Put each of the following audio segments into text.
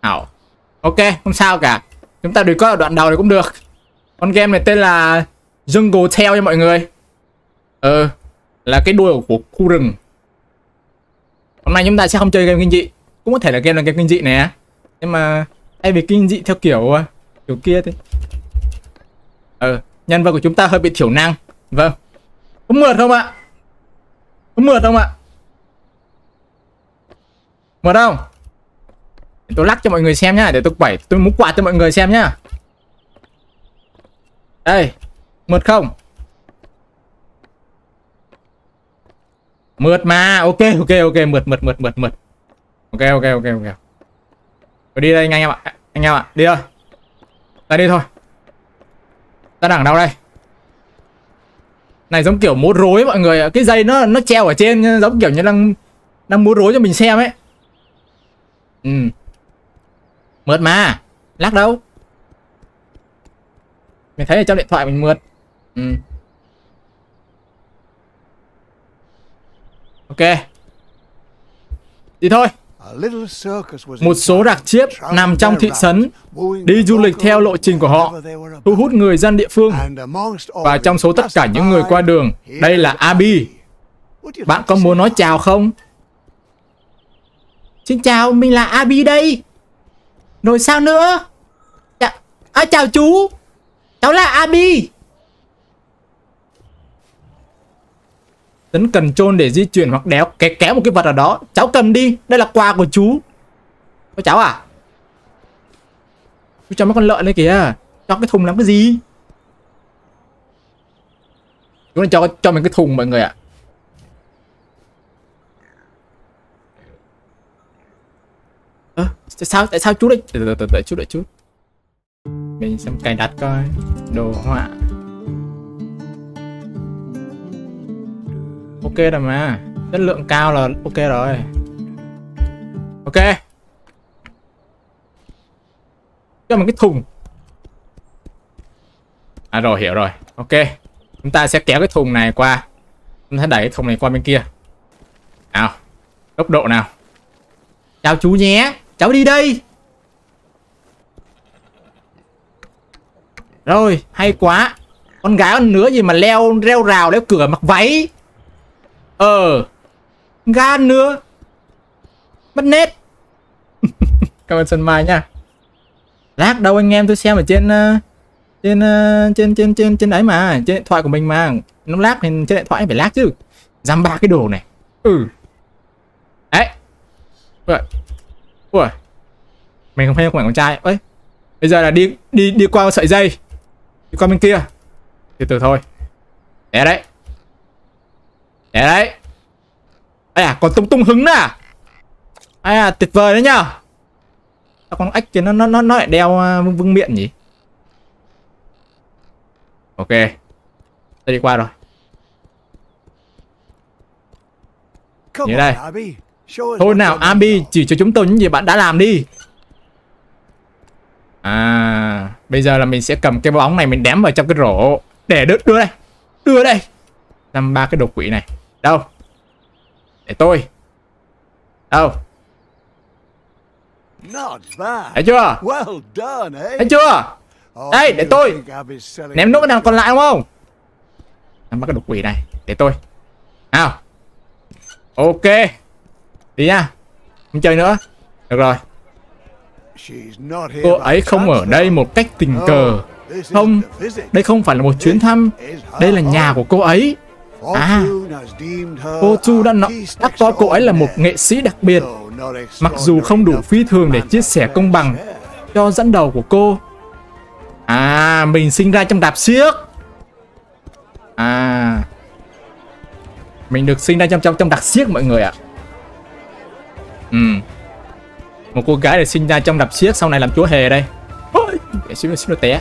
Ảo. Ok, không sao cả. Chúng ta đừng có ở đoạn đầu này cũng được. Con game này tên là Jungle Tale nha mọi người. Là cái đuôi của khu rừng. Hôm nay chúng ta sẽ không chơi game kinh dị. Cũng có thể là game kinh dị nè. Nhưng mà thay vì kinh dị theo kiểu kia thế. Nhân vật của chúng ta hơi bị thiểu năng. Vâng. Có mượt không ạ? Có mượt không ạ? Mượt không? Để tôi lắc cho mọi người xem nhá. Để tôi muốn quạt cho mọi người xem nhá. Đây. Mượt không? Mượt mà. Ok. Mượt. Ok. Tôi đi đây anh em ạ. Anh em ạ. Đi thôi. Ta đi thôi. Ta đằng đâu đây? Này giống kiểu múa rối mọi người. Cái dây nó treo ở trên. Giống kiểu như đang múa rối cho mình xem ấy. Mượt mà. Lắc đâu? Mình thấy ở trong điện thoại mình mượt. Ok. Đi thôi. Một số rạc chiếc nằm trong thị trấn đi du lịch theo lộ trình của họ, thu hút người dân địa phương. Và trong số tất cả những người qua đường, đây là Abby. Bạn có muốn nói chào không? Xin chào, mình là Abby đây. Rồi sao nữa? Chào chú. Cháu là Abby. Tấn cần chôn để di chuyển hoặc kéo một cái vật ở đó. Cháu cầm đi, đây là quà của chú. Cho cháu à? Chú cho mấy con lợn này kìa. Cho cái thùng làm cái gì? Chú này cho mình cái thùng mọi người ạ. Tại sao chú đây? Đợi chút. Mình xem cài đặt coi. Đồ họa. Ok rồi mà. Chất lượng cao là ok rồi. Ok. Cho mình cái thùng. Rồi hiểu rồi. Ok. Chúng ta sẽ kéo cái thùng này qua. Chúng ta đẩy cái thùng này qua bên kia. Nào. Tốc độ nào. Chào chú nhé. Cháu đi đây. Rồi, hay quá. Con gái con nữa gì mà reo rào leo cửa mặc váy. Gan nữa. Mất nét. Cảm ơn Sơn Mai nha. Lag đâu anh em, tôi xem ở trên ấy mà, trên điện thoại của mình mà. Nó lag thì trên điện thoại phải lag chứ. Dăm ba cái đồ này. Đấy. Ui. Mình không phải con trai. Ơi. Bây giờ là đi qua sợi dây. Đi qua bên kia. Từ từ thôi. Để đấy. Còn tung hứng nữa à? Tuyệt vời đấy nhá. Sao con ếch kia nó lại đeo vương miện nhỉ? Ok. Tôi đi qua rồi. Như đây. Thôi nào Abby, chỉ cho chúng tôi những gì bạn đã làm đi. Bây giờ là mình sẽ cầm cái bóng này mình đém vào trong cái rổ. Để đưa đây. Làm ba cái đồ quỷ này. Đâu? Để tôi. Đâu? Thấy chưa? Thấy chưa? Đây, để tôi. Ném nốt cái nào còn lại đúng không? Làm ba cái đồ quỷ này. Để tôi. Nào. Ok. Đi nha. Không chơi nữa. Được rồi. Cô ấy không ở đây một cách tình cờ. Không, đây không phải là một chuyến thăm. Đây là nhà của cô ấy. Fortune đã coi cô ấy là một nghệ sĩ đặc biệt. Mặc dù không đủ phi thường để chia sẻ công bằng cho dẫn đầu của cô. Mình sinh ra trong đạp xiếc. Mình được sinh ra trong đạp xiếc mọi người ạ. Một cô gái được sinh ra trong đạp xiếc sau này làm chúa hề đây. Xíu nó té.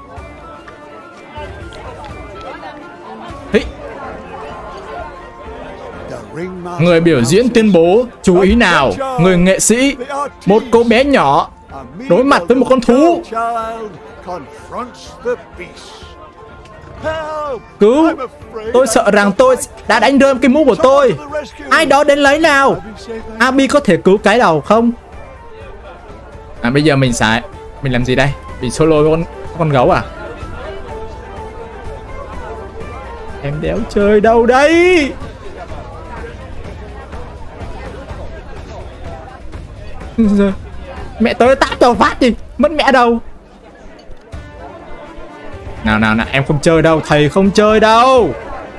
Người biểu diễn tuyên bố, chú ý nào, người nghệ sĩ, một cô bé nhỏ đối mặt với một con thú. Cứu, tôi sợ rằng tôi đã đánh rơi cái mũ của tôi. Ai đó đến lấy nào. Abby có thể cứu cái đầu không? À bây giờ mình làm gì đây? Mình solo với con gấu à? Em đéo chơi đâu đây? Mẹ tới tát đầu phát đi, mất mẹ đâu. Nào em không chơi đâu, thầy không chơi đâu.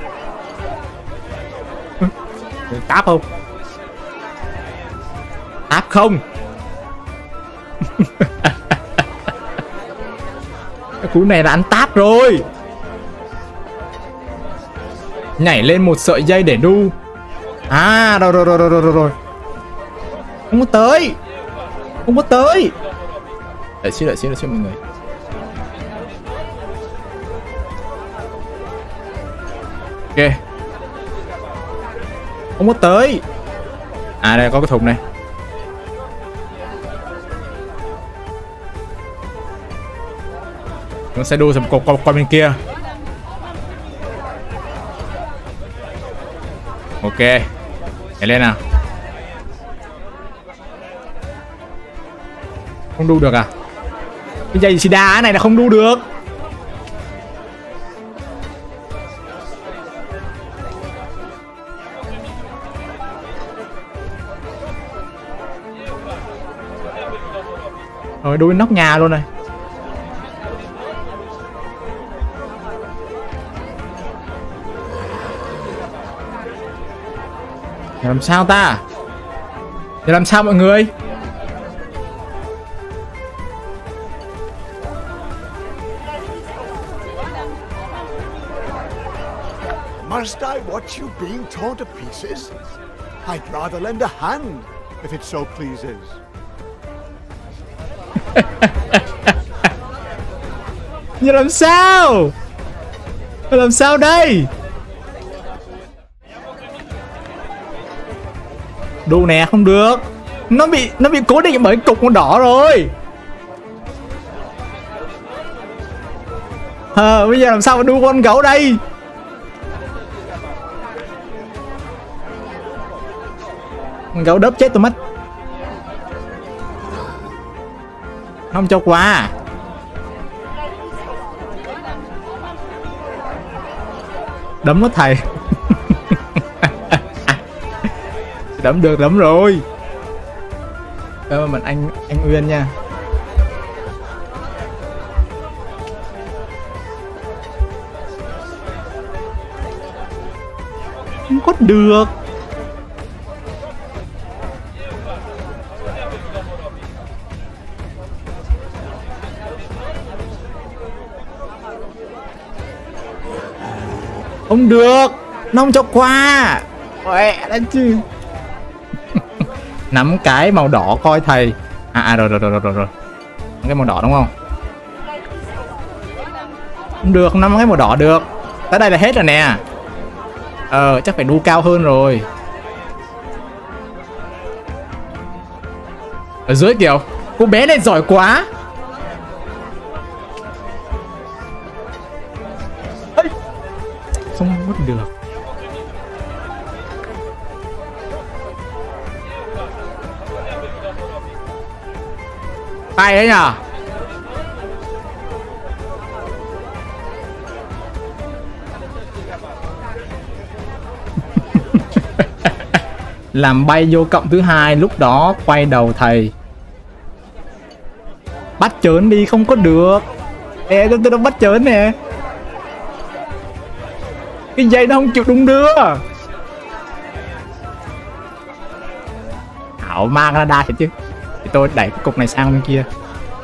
Táp không? Táp không? Cái cú này là ăn táp rồi. Nhảy lên một sợi dây để đu. À rồi. Không có tới. Không có tới. Đợi xíu mọi người. Ok. Không có tới. À đây có cái thùng này. Nó sẽ đu qua bên kia. Ok. Nhảy lên nào. Không đu được à? Cái dây xì đá này là không đu được. Rồi đu lên nóc nhà luôn này. Giờ làm sao ta? Giờ làm sao mọi người? Must I watch you being torn to pieces? I'd rather lend a hand, if it so pleases. Giờ làm sao? Giờ làm sao đây? Đu nè, không được. Nó bị cố định bởi cục màu đỏ rồi. Bây giờ làm sao mà đu con gấu đây? Con gấu đớp chết tôi mất. Không cho qua. Đấm nó thầy. Đấm được, đấm rồi. Cảm ơn anh Uyên nha. Không có được. Không được. Nó không cho qua. Mẹ đã chứ. Nắm cái màu đỏ coi thầy. Rồi. Cái màu đỏ đúng không? Không được, không nắm cái màu đỏ được. Tới đây là hết rồi nè. Chắc phải đu cao hơn rồi. Ở dưới kiểu cô bé này giỏi quá. Không mất được. Tay đấy nhở. Làm bay vô cộng thứ hai, lúc đó quay đầu thầy. Bắt chớn đi, không có được. Ê, tôi đã bắt chớn nè. Cái dây nó không chịu đung đưa. Ảo ma Canada thiệt chứ. Thì tôi đẩy cái cục này sang bên kia.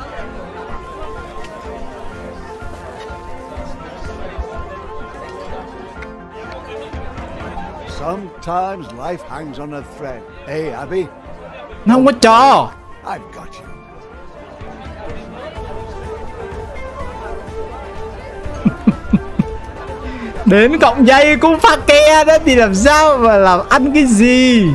Sometimes life hangs on a thread. Hey, Abby. Nó không có cho. I've got you. Đến cộng dây cũng pha ke đó thì làm sao mà làm ăn cái gì?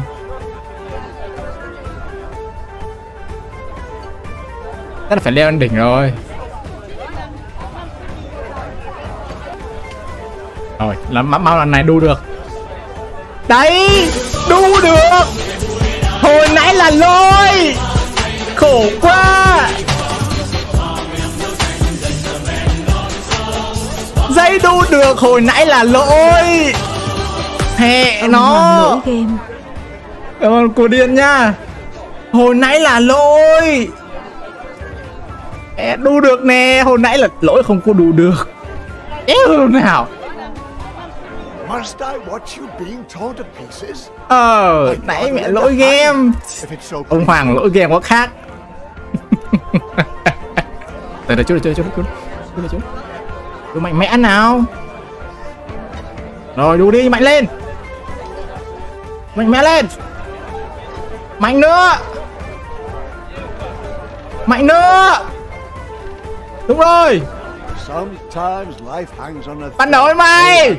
Chắc là phải leo lên đỉnh rồi. Rồi, làm mau lần này đu được. Đấy, đu được. Hồi nãy là lôi. Khổ quá. thấy đu được, hồi nãy là lỗi. Hẹ nó. Cảm ơn cô điên nha. Hồi nãy là lỗi. Đu được nè, hồi nãy là lỗi không có đu được. Éo nào. Must I watch you being torn to pieces? Nãy mẹ lỗi game. Ông Hoàng lỗi game có khác. Từ chú đu mạnh mẽ nào. Rồi đu đi, mạnh lên. Mạnh mẽ lên. Mạnh nữa. Mạnh nữa. Đúng rồi. Bắt nổi mày.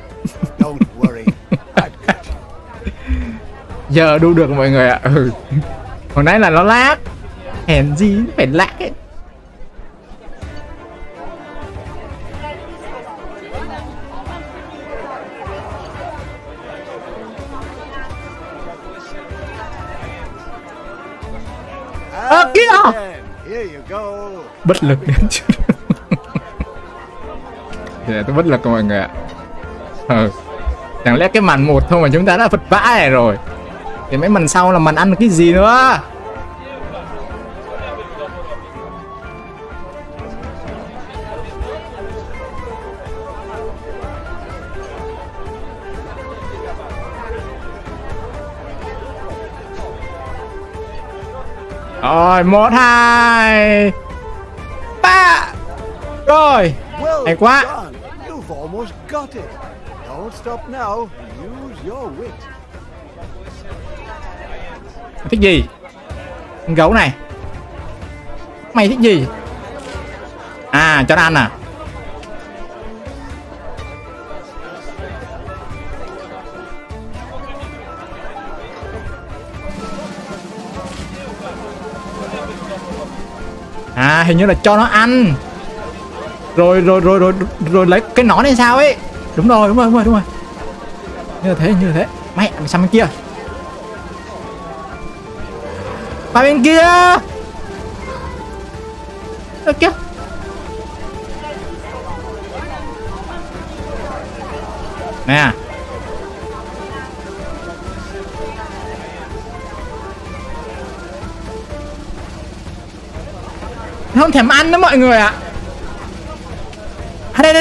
Giờ đu được mọi người ạ. Hồi nãy là nó lag. Hèn gì phải lag ấy. Kia. Bất lực đến chứ. Tôi bất lực mọi người ạ. Chẳng lẽ cái màn 1 thôi mà chúng ta đã vật vã này rồi, thì mấy màn sau là màn ăn cái gì nữa. Rồi 1, 2, 3. Rồi hay quá. Thích gì? Con gấu này. Mày thích gì? À, cho nó ăn à? À, hình như là cho nó ăn. Rồi lấy cái nón hay sao ấy. Đúng rồi. Như thế. Mày sang bên kia. Qua bên kia. Ở kia. Nè. Nó không thèm ăn đó mọi người ạ. Đây.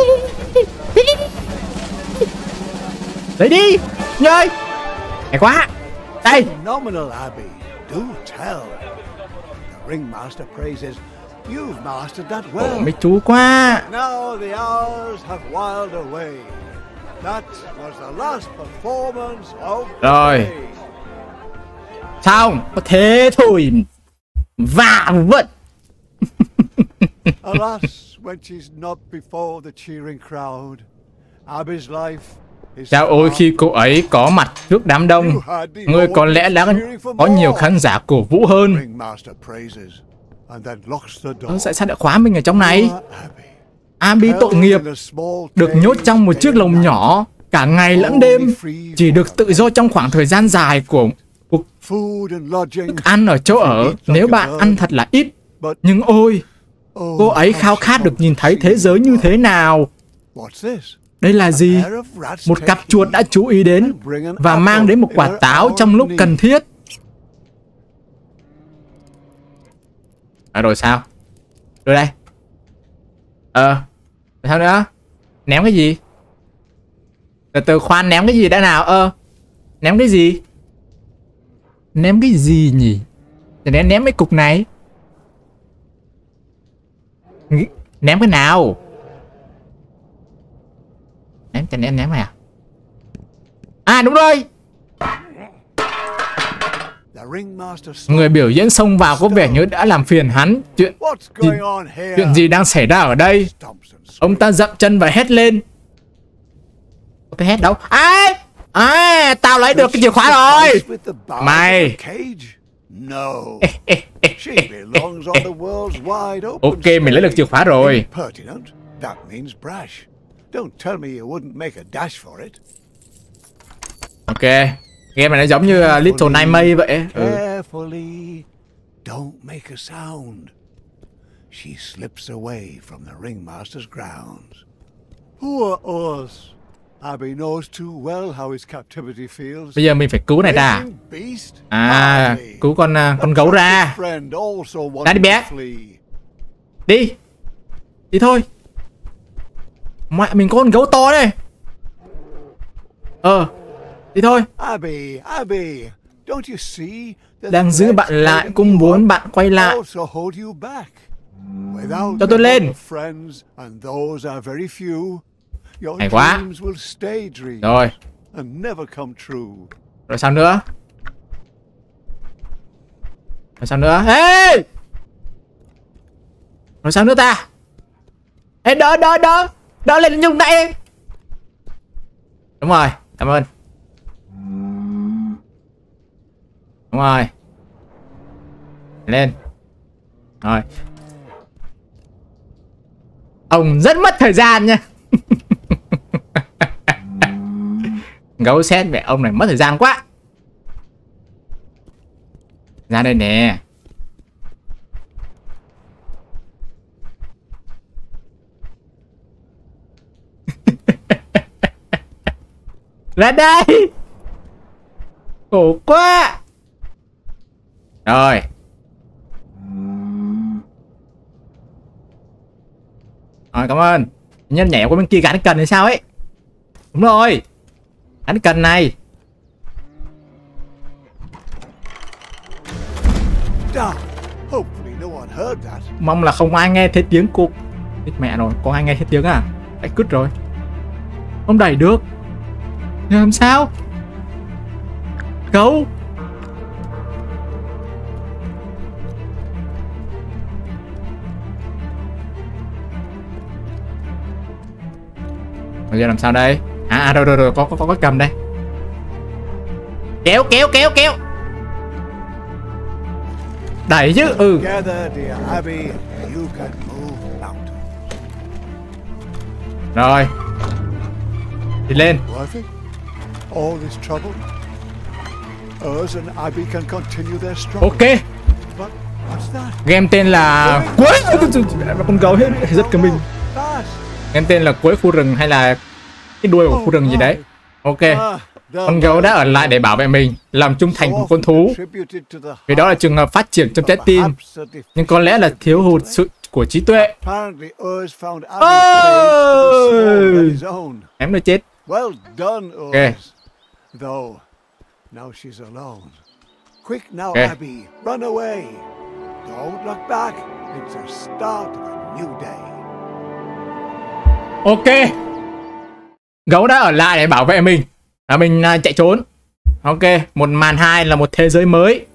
Lấy đi. Nhơi. Hay quá. Đây. Phenomenal, Abby. Do tell. The ringmaster praises you've mastered that well. Mấy chú quá. Now the hours have whiled away. That was the last performance of the rồi. day. Xong, có thế thôi. Vả vật. Alas, when she's not before the cheering crowd, Abby's life is. Chao ôi, khi cô ấy có mặt trước đám đông, người có lẽ đã có nhiều khán giả cổ vũ hơn. Tại sao đã khóa mình ở trong này? Abby tội nghiệp, được nhốt trong một chiếc lồng nhỏ cả ngày lẫn đêm, chỉ được tự do trong khoảng thời gian dài của thức ăn ở chỗ ở nếu bạn ăn thật là ít. Nhưng ôi, cô ấy khao khát được nhìn thấy thế giới như thế nào. Đây là gì? Một cặp chuột đã chú ý đến và mang đến một quả táo trong lúc cần thiết. Rồi sao? Rồi đây. Sao nữa? Ném cái gì? Từ khoan, ném cái gì đã nào? Ném cái gì? Ném cái gì nhỉ? Để ném mấy cục này. Ném cái nào? Ném này à? À đúng rồi. Người biểu diễn xông vào có vẻ như đã làm phiền hắn. Chuyện gì đang xảy ra ở đây? Ông ta dậm chân và hét lên. Có thể hét đâu? Tao lấy được cái chìa khóa rồi. Mày. Ok, mình lấy được chìa khóa rồi. Ok, game này nó giống như Little Nightmare vậy. Don't make a sound. She slips away from the ringmaster's grounds. Poor Urs. Abby knows too well how his captivity feels. Bây giờ mình phải cứu này ta. Raging beast. À, Hardly. cứu con A gấu ra. trusted friend also wanted Ra đi bé. to flee. Đi. Đi thôi. Mẹ mình có con gấu to đây. Đi thôi. Abby, Abby, don't you see? The Đang giữ threats bạn lại, holding cũng you muốn up bạn quay lại. also hold you back. Without Cho tôi lên. your friends, and those are very few, your Hay quá. dreams will stay dreams Rồi. and never come true. Rồi sao nữa? Rồi sao nữa? Ê! Rồi sao nữa ta? Ê, đỡ lên nhung nãy em. Đúng rồi, cảm ơn. Đúng rồi. Lên. Rồi. Ông rất mất thời gian nha. Gấu xét mẹ ông này mất thời gian quá. Ra đây nè. Ra đây. Khổ quá. Rồi. Rồi, cảm ơn. Nhân nhảy qua bên kia gắn cần hay sao ấy. Đúng rồi. Gắn cần này. Down. Hopefully no one heard that. Mong là không ai nghe thấy tiếng cô. Chết mẹ rồi, có ai nghe thấy tiếng à? Đã cứt rồi. Không đẩy được. Nhưng làm sao? Gấu. Bây giờ làm sao đây? Rồi, có cầm đây. Kéo. Đẩy chứ. Together, dear Abby, you can move mountains. Rồi. Đi lên. Worth it? All this trouble? Urs and Abby can continue their struggle. Ok. But what's that? Game tên là Cuối. Con gấu hết rất cơ minh. Fast. Game tên là Cuối khu rừng hay là cái đuôi của khu rừng gì đấy. Ok. Con gấu đã ở lại để bảo vệ mình, làm trung thành của con thú. Vì đó là trường hợp phát triển trong trái tim, nhưng có lẽ là thiếu hụt sự của trí tuệ. Em nó chết. Well done, Urs. Though now she's alone. Quick now, Abby, run away. Don't look back. It's the start of a new day. Ok. Gấu đã ở lại để bảo vệ mình. Và mình chạy trốn. Ok, một màn 2 là một thế giới mới.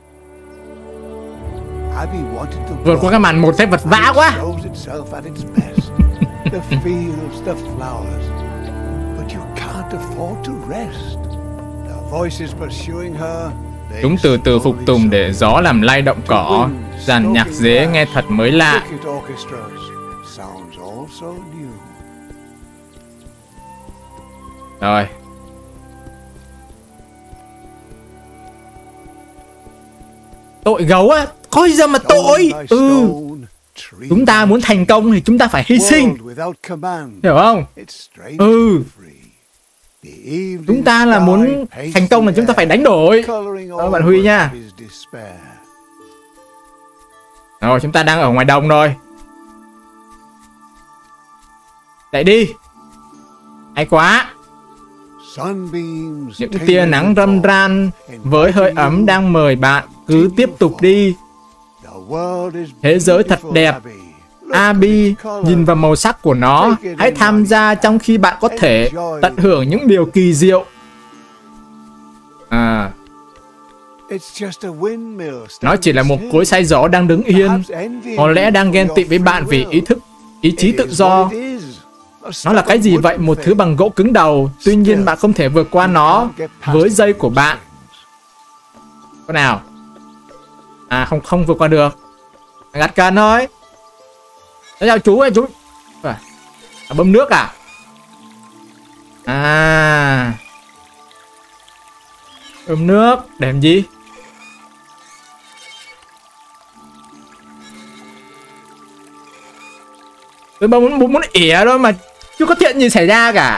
Vượt qua cái màn 1 thấy vật vã quá. Chúng từ từ phục tùng để gió làm lay động cỏ. Dàn nhạc dế nghe thật mới lạ. Rồi. Tội gấu á, có gì mà tội. Chúng ta muốn thành công thì chúng ta phải hy sinh. Hiểu không? Chúng ta là muốn thành công là chúng ta phải đánh đổi. Đó, bạn Huy nha. Rồi, chúng ta đang ở ngoài đồng rồi. Chạy đi. Hay quá. Những tia nắng râm ran với hơi ấm đang mời bạn cứ tiếp tục đi. Thế giới thật đẹp. Abby, nhìn vào màu sắc của nó. Hãy tham gia trong khi bạn có thể, tận hưởng những điều kỳ diệu. Nó chỉ là một cối xay gió đang đứng yên. Có lẽ đang ghen tị với bạn vì ý chí tự do. Nó là cái gì vậy? Một thứ bằng gỗ cứng đầu. Tuy nhiên bạn không thể vượt qua nó với dây của bạn. Có nào? Không vượt qua được. Gạt cần thôi. Chào chú ơi, chú. Bơm nước à? Bơm nước để làm gì? Tôi muốn ỉa thôi mà Chưa có chuyện gì xảy ra cả.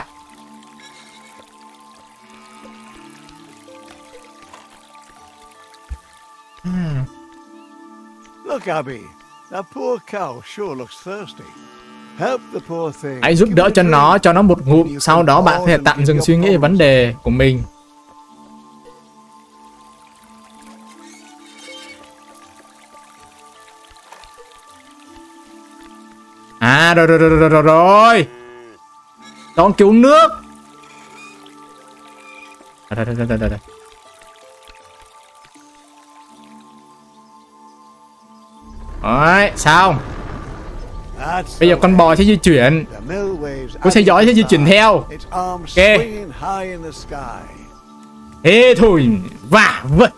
Look, Abby, that poor cow sure looks thirsty. Help the poor thing. Hãy giúp đỡ cho nó một ngụm, sau đó bạn có thể tạm dừng suy nghĩ về vấn đề của mình. À rồi. Con cứu nước. Đây. Đấy, xong. Bây giờ con bò sẽ di chuyển. Cô sẽ dõi, sẽ di chuyển theo. Ok. Thế thôi. Và vượt.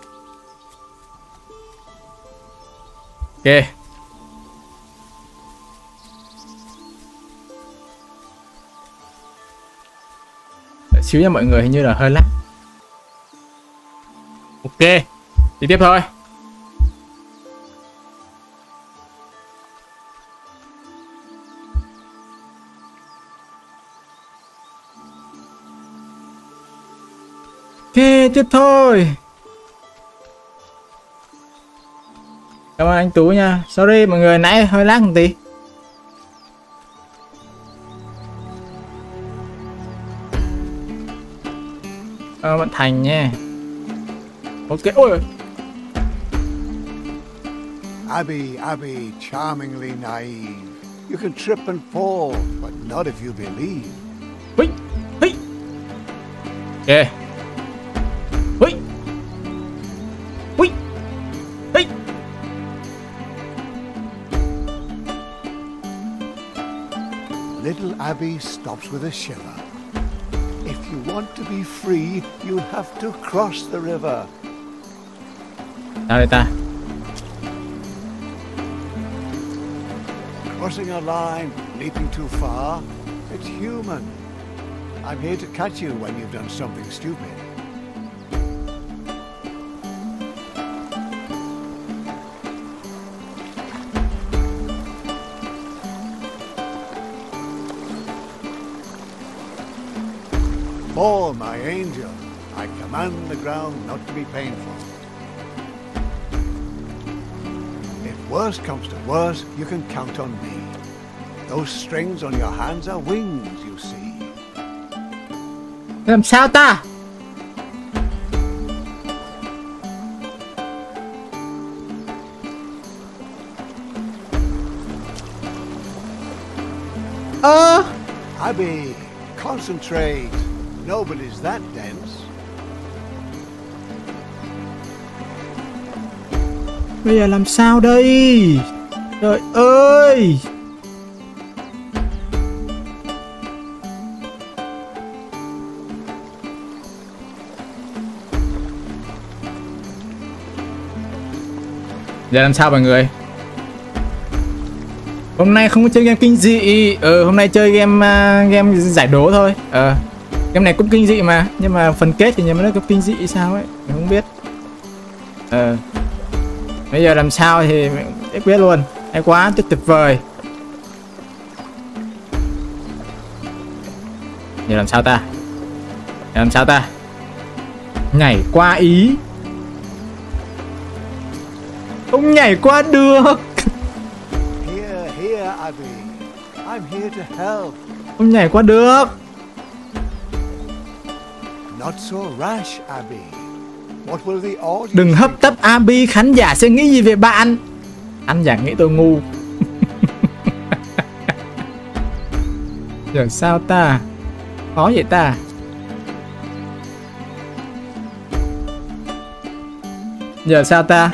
Ok. Đợi xíu nha mọi người, hình như là hơi lắc. Ok. Đi tiếp thôi. Ok, tiếp thôi. Cảm ơn anh Tú nha. Sorry mọi người, nãy hơi lag một tí. Bạn Thành nha. Ok, ôi. Abby, charmingly naive. You can trip and fall, but not if you believe. Hí. Ok. Hí. Little Abby stops with a shiver. If you want to be free, you have to cross the river. Sao đây ta? Crossing a line, leaping too far, it's human. I'm here to catch you when you've done something stupid. Oh, my angel, I command the ground not to be painful. If worse comes to worse, you can count on me. Those strings on your hands are wings, you see. Làm sao ta? Abby, concentrate. Nobody's that dense. Bây giờ làm sao đây? Trời ơi! Giờ làm sao mọi người? Hôm nay không có chơi game kinh dị. Hôm nay chơi game giải đố thôi. Game này cũng kinh dị mà, nhưng mà phần kết thì nó có kinh dị sao ấy, mình không biết. Bây giờ làm sao thì mình không biết luôn. Hay quá, tuyệt vời. Giờ làm sao ta? Nhảy qua Ý. Không nhảy qua được. Here, Abby. I'm here to help. Không nhảy qua được. Not so rash, Abby. What will the audience... Đừng hấp tấp Abby, khán giả sẽ nghĩ gì về bạn? Khán giả nghĩ tôi ngu. Giờ sao ta? Khó vậy ta? Giờ sao ta?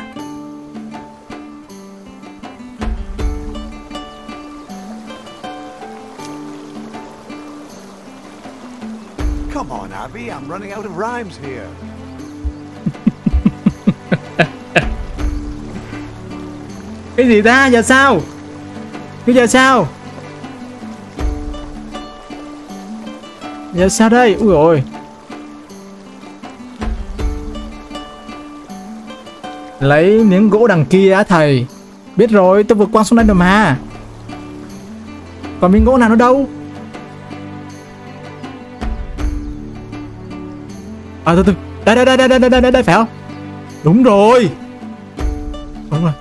Come on, Abby, I'm running out of rhymes here. Cái gì ta? Giờ sao? Giờ sao? Giờ sao đây? Ui ôi. Lấy miếng gỗ đằng kia á thầy. Biết rồi, tôi vượt qua xuống đây rồi mà. Còn miếng gỗ nào nữa đâu? À từ từ. Đây phải không? Đúng rồi. Đúng rồi.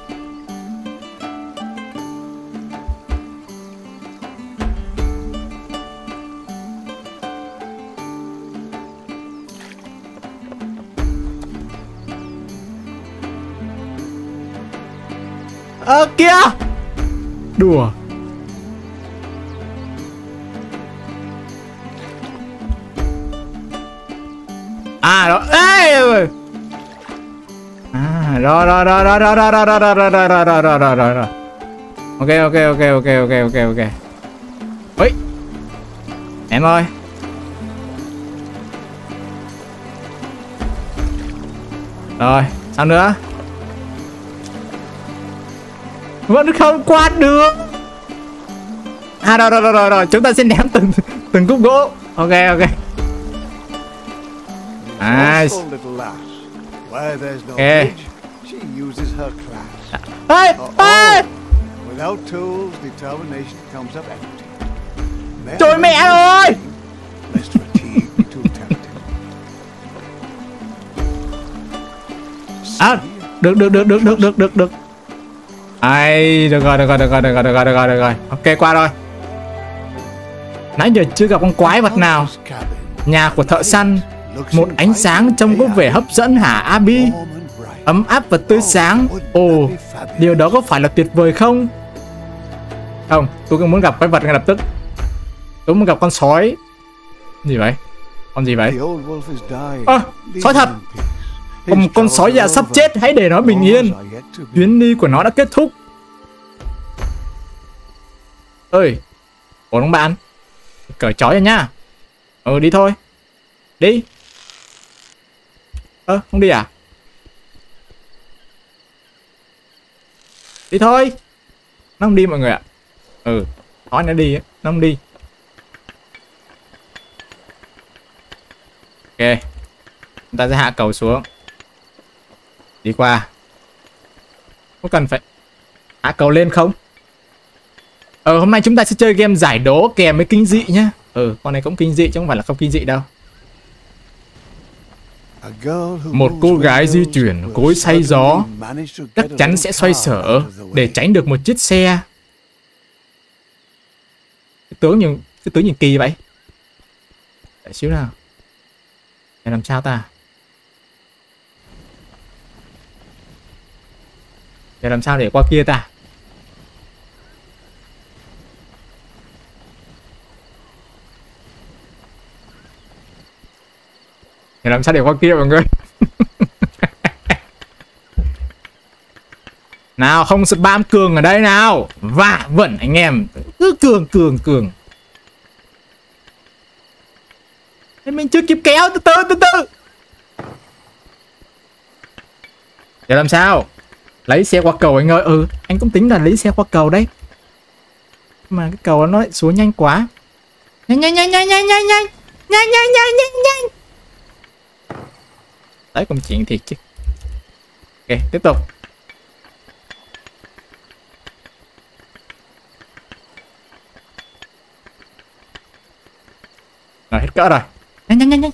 Kìa. Đùa. À đó. Ê. À rồi. Ok. Ui. Em ơi. Rồi, sao nữa? Vẫn không qua được. À rồi, chúng ta sẽ ném từng khúc gỗ. Ok. Nice. Okay. Hey. Without tools, determination comes up empty. Trời mẹ ơi. Lest fatigue be too tempting. À, được. Ai, được rồi. Ok, qua rồi. Nãy giờ chưa gặp con quái vật nào. Nhà của thợ săn. Một ánh sáng trông có vẻ hấp dẫn hả Abby? Ấm áp và tươi sáng. Ồ, điều đó có phải là tuyệt vời không? Không, tôi cũng muốn gặp quái vật ngay lập tức. Tôi muốn gặp con sói. Gì vậy? Con gì vậy? Sói thật. Con sói già sắp chết, hãy để nó bình yên. Chuyến đi của nó đã kết thúc. Ơi, ổn không bạn? Cởi trói ra nhá. Đi thôi. Đi. Không đi à? Đi thôi. Nó không đi mọi người ạ. Nói nó đi, nó không đi. Ok. Chúng ta sẽ hạ cầu xuống. Đi qua. Có cần phải hạ cầu lên không? Hôm nay chúng ta sẽ chơi game giải đố kèm với kinh dị nhá. Con này cũng kinh dị chứ không phải là không kinh dị đâu. Một cô gái di chuyển cối xay gió chắc chắn sẽ xoay sở để tránh được một chiếc xe. Cái tướng nhìn kỳ vậy. Để xíu nào. Để làm sao ta? Để làm sao để qua kia ta? Để làm sao để qua kia mọi người? Nào, không spam cường ở đây nào. Vả vẩn anh em. Cứ cường. Thế mình chưa kịp kéo. Từ từ. Để làm sao? Lấy xe qua cầu anh ơi. Anh cũng tính là lấy xe qua cầu đấy. Mà cái cầu nó lại xuống nhanh quá. Nhanh. Đấy, công chuyện thiệt chứ. Ok, tiếp tục. Rồi, hết cỡ rồi. Nhanh.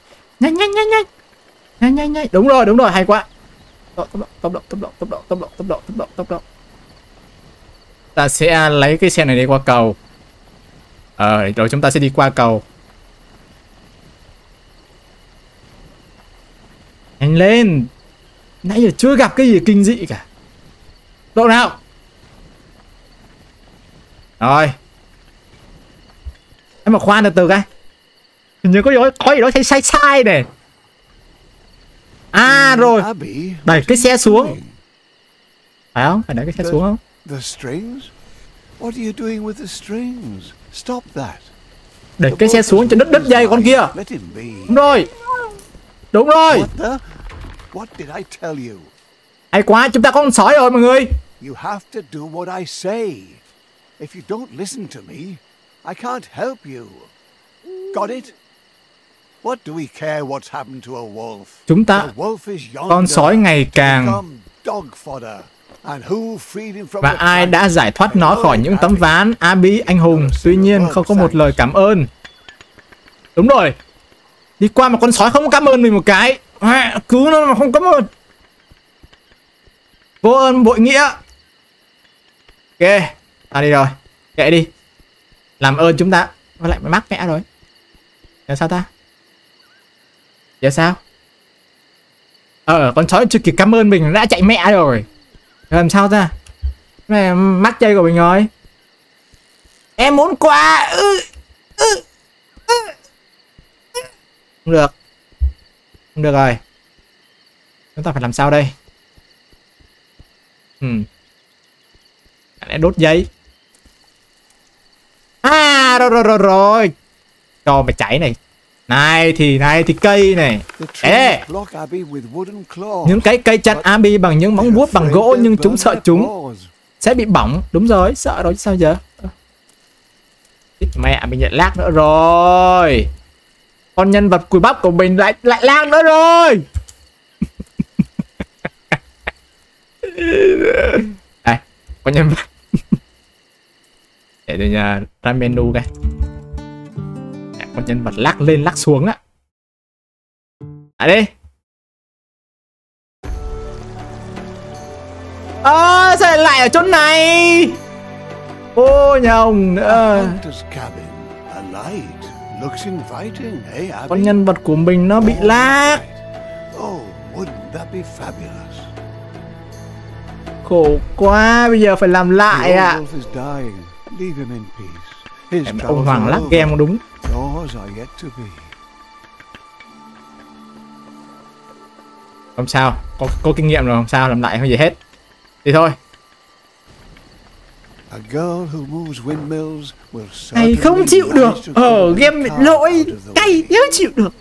Đúng rồi, hay quá. Tốc độ. Ta sẽ lấy cái xe này đi qua cầu. Rồi chúng ta sẽ đi qua cầu. Nhanh lên. Nãy giờ chưa gặp cái gì kinh dị cả. Độ nào. Rồi. Em mà khoan từ coi. Hình như có gì đó sai này. À rồi. Đẩy cái xe xuống. Phải không? Phải đẩy cái xe xuống không? The strings? What are you doing with the strings? Stop that. Đẩy cái xe xuống cho đứt dây con kia. Đúng rồi. What did I tell you? Hay quá, chúng ta có con sói rồi mọi người. You have to do what I say. If you don't listen to me, I can't help you. Got it? What do we care what's happened to a wolf? Chúng ta, con sói ngày càng. Và ai đã giải thoát nó khỏi những tấm ván? Abby anh hùng. Tuy nhiên không có một lời cảm ơn. Đúng rồi. Đi qua mà con sói không cảm ơn mình một cái. Cứu nó mà không cảm ơn. Vô ơn bội nghĩa. Ok, ta đi rồi. Kệ đi. Làm ơn chúng ta. Nó lại mắc mẹ rồi. Giờ sao ta? Giờ sao? Con sói chưa kịp cảm ơn mình đã chạy mẹ rồi. Làm sao ta? Này mắc chơi của mình rồi. Em muốn qua. Không được. Không được rồi. Chúng ta phải làm sao đây? Lại đốt giấy. Rồi. Cho mày cháy này. Này thì cây này. Ê. Những cái cây chặn Abby bằng những móng vuốt bằng gỗ, nhưng chúng sợ chúng sẽ bị bỏng. Đúng rồi, sợ rồi chứ sao giờ. Mẹ mình lại lag nữa rồi. Con nhân vật cùi bắp của mình lại lag nữa rồi. Đây, con nhân vật. Để tôi ra menu cái. Con nhân vật lắc lên lắc xuống á. Đi. Sao lại ở chỗ này? Ô nhồng nữa. Con nhân vật của mình nó bị lag. Khổ quá, bây giờ phải làm lại ạ. Ông Hoàng lắc game đúng. Không sao, có kinh nghiệm rồi, không sao, làm lại không gì hết. Đi thôi. Này không chịu được. Game bị lỗi. Cay nếu chịu được.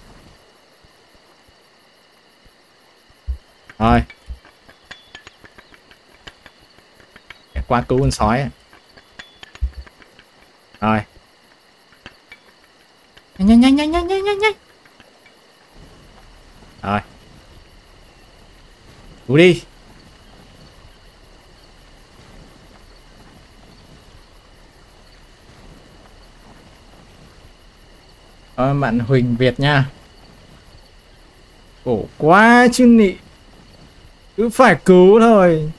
Rồi. Qua cứu con sói. Rồi. Nhanh. Rồi. Cứu đi. Bạn Huỳnh Việt nha. Khổ quá chứ nị. Cứ phải cứu thôi.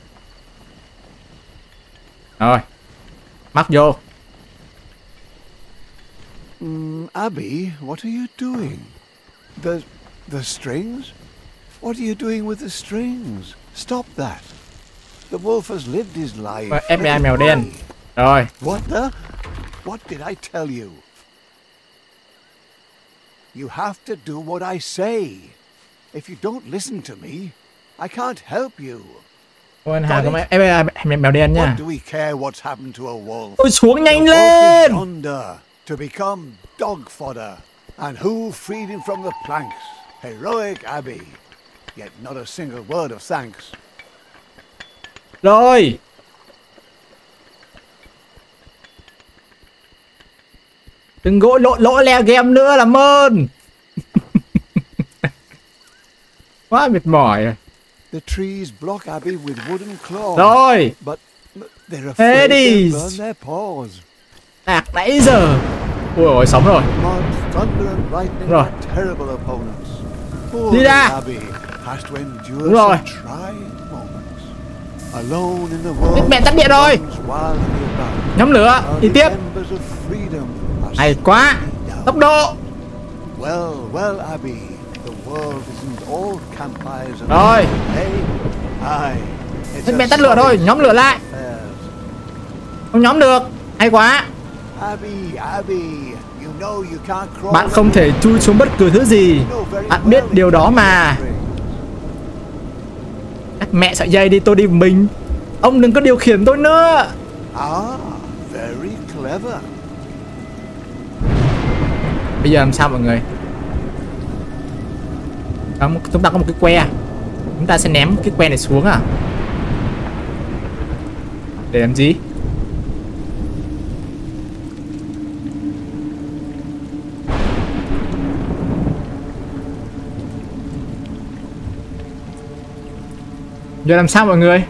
Rồi. Mắc vô. Abby, what are you doing? The strings? What are you doing with the strings? Stop that. The wolf has lived his life. FBI mèo đen. Rồi. What did I tell you? You have to do what I say. If you don't listen to me, I can't help you. Ôi Hà có FBI mèo đen nha. What do we care what's happened to a wolf? Ôi xuống nhanh lên. To become dog fodder. And who freed him from the planks? Heroic Abby. Yet not a single word of thanks. Rồi. Đừng gỗ lỗ le game nữa làm ơn. Quá mệt mỏi rồi. The trees block Abby with wooden claws. Rồi. But they're afraid they'll burn their paws. Nạc nãy giờ. Ui ôi sống rồi. Rồi. Đi ra. Đúng rồi. Biết mẹ tắt điện rồi. Nhóm lửa. Đi tiếp. Hay quá. Tốc độ. Rồi. Biết mẹ tắt lửa thôi. Nhóm lửa lại. Không nhóm được. Hay quá. Bạn không thể chui xuống bất cứ thứ gì. Bạn biết điều đó mà. Cắt mẹ sợi dây đi, tôi đi một mình. Ông đừng có điều khiển tôi nữa. Bây giờ làm sao mọi người? Chúng ta có một cái que. Chúng ta sẽ ném cái que này xuống à? Để làm gì? Giờ làm sao mọi người?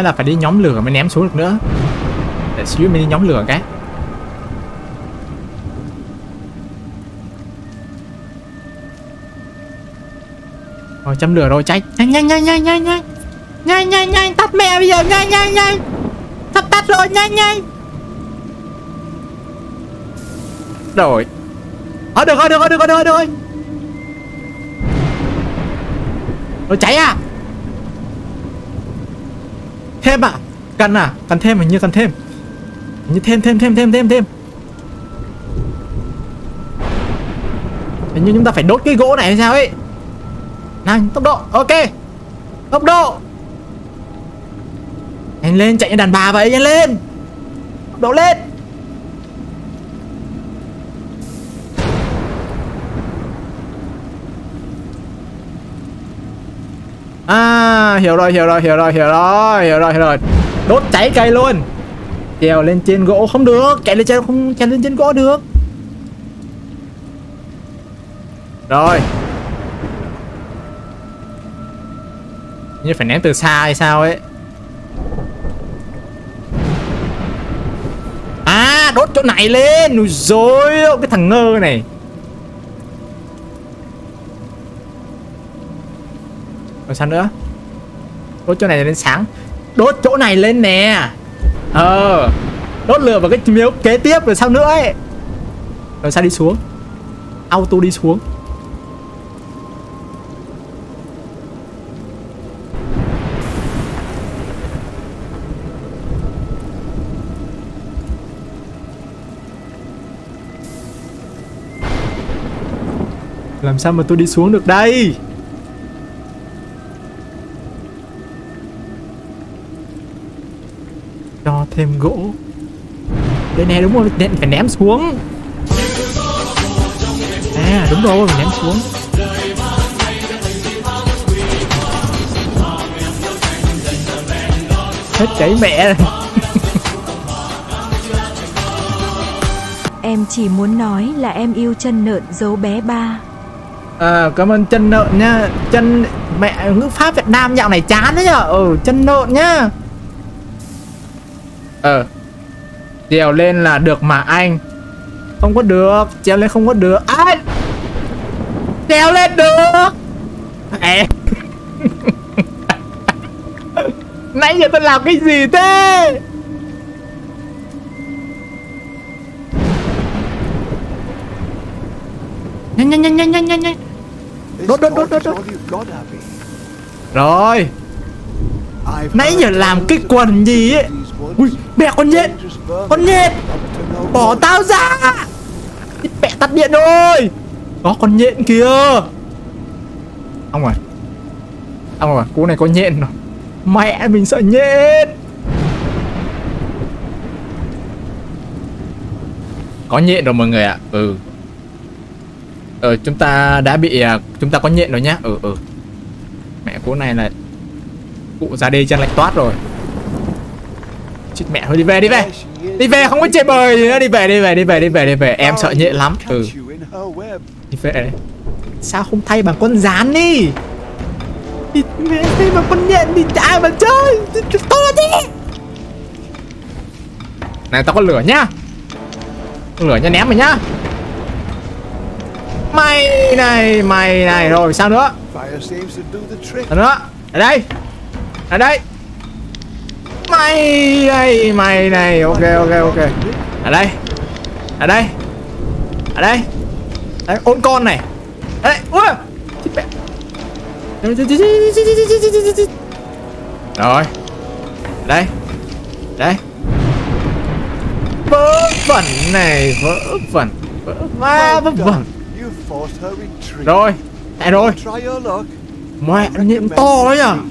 Hay là phải đi nhóm lửa mới ném xuống được nữa. Để xíu mình đi nhóm lửa cái. Rồi châm lửa rồi, cháy. Nhanh, tắt mẹ bây giờ, nhanh. Sắp tắt rồi, nhanh. Rồi. Được rồi. Rồi cháy à? Thêm à? Cần à? Cần thêm, hình như cần thêm. Hình như thêm. Hình như chúng ta phải đốt cái gỗ này hay sao ấy. Nào, tốc độ, ok. Tốc độ. Nhanh lên, chạy như đàn bà vậy, nhanh lên. Tốc độ lên. À, hiểu rồi. Đốt cháy cây luôn. Trèo lên trên gỗ không được, chạy lên trên không, trèo lên trên gỗ được. Rồi. Như phải ném từ xa hay sao ấy. À, đốt chỗ này lên. Ui dồi, cái thằng ngơ này. Rồi sao nữa? Đốt chỗ này lên sáng. Đốt chỗ này lên nè. Đốt lửa vào cái miếu kế tiếp rồi sao nữa ấy. Rồi sao đi xuống? Auto đi xuống. Làm sao mà tôi đi xuống được đây? Cho thêm gỗ. Đây nè, đúng rồi, phải ném xuống. À, đúng rồi, phải ném xuống. Hết cháy mẹ rồi. Em chỉ muốn nói là em yêu chân nợn dấu bé ba. Cảm ơn chân nợn nha. Chân mẹ, ngữ pháp Việt Nam dạo này chán đấy nhở. Chân nợn nhá. Trèo lên là được mà anh. Không có được, trèo lên không có được. Ai? Trèo lên được. Nãy giờ tôi làm cái gì thế? Nhanh. Đốt. Rồi. Nãy giờ làm cái quần gì ấy. Ui, mẹ con nhện. Bỏ tao ra. Mẹ tắt điện rồi. Có con nhện kìa. Ông ơi, cô này có nhện rồi. Mẹ mình sợ nhện. Có nhện rồi mọi người ạ. Chúng ta đã bị, chúng ta có nhện rồi nhá. Mẹ cô này là cụ già đi chân lạnh toát rồi. Chết mẹ thôi, đi về, không có chơi bời gì nữa. Đi về. Em sợ nhện lắm. Đi về đây. Sao không thay bằng con rán đi? Đi mẹ, thay bằng con nhện thì ai mà chơi. To đi. Này, tao có lửa nhá. Ném mày nhá. Mày này. Rồi sao nữa? Ở đây. Mày này. Ok. Ở đây. Đấy, ôn con này. Đấy, ui. Rồi. Đây. Vớ vẩn này, vớ vẩn. Rồi, lại rồi. Mẹ, nó nhịn to đấy à.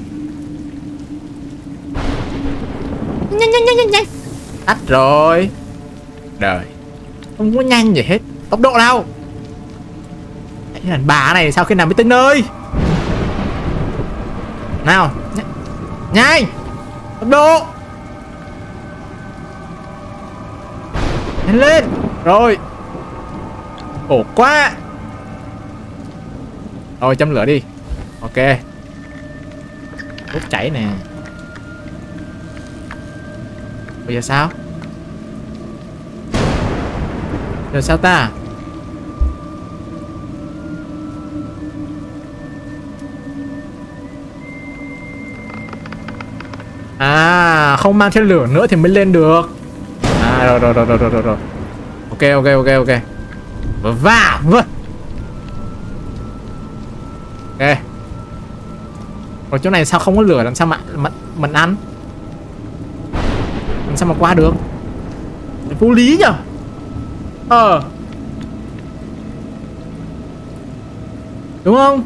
Nhanh. Tắt rồi. Đời, không có nhanh gì hết. Tốc độ nào. Cái đàn bà này sao khi nào mới tới nơi. Nào, nhanh. Tốc độ. Nhanh lên. Rồi. Khổ quá. Rồi, châm lửa đi. Ok. Đốt cháy nè. Bây giờ sao? Giờ sao ta? À, không mang theo lửa nữa thì mới lên được. À, rồi. Ok. Và vâng. Ok. Rồi chỗ này sao không có lửa, làm sao mà mình ăn? Làm sao mà qua được? Vô lý nhở? Đúng không?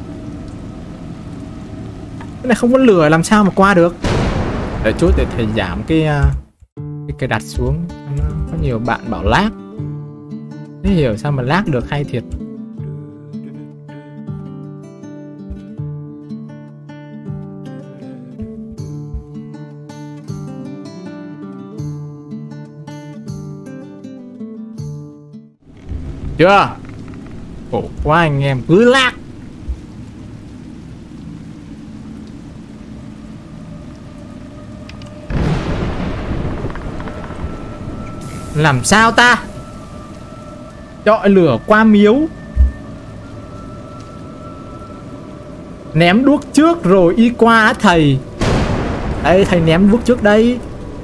Cái này không có lửa làm sao mà qua được? Đợi chút để thầy giảm cái đặt xuống. Nó có nhiều bạn bảo lag. Thế hiểu sao mà lag được hay thiệt. Chưa? Khổ quá anh em, cứ lag. Làm sao ta? Chọi lửa qua miếu. Ném đuốc trước rồi y qua thầy. Đây, thầy ném đuốc trước đây.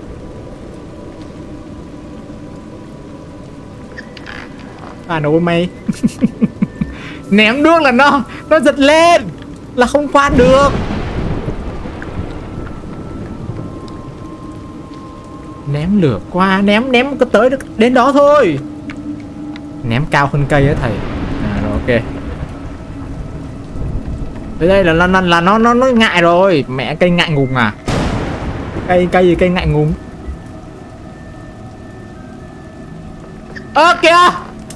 À nồi mày. Ném đuốc là nó giật lên là không qua được. Ném lửa qua, ném có tới được đến đó thôi. Ném cao hơn cây á thầy. À rồi ok. Đây là nó ngại rồi. Mẹ cây ngại ngùng à? Cây gì cây ngại ngùng? Ơ kìa.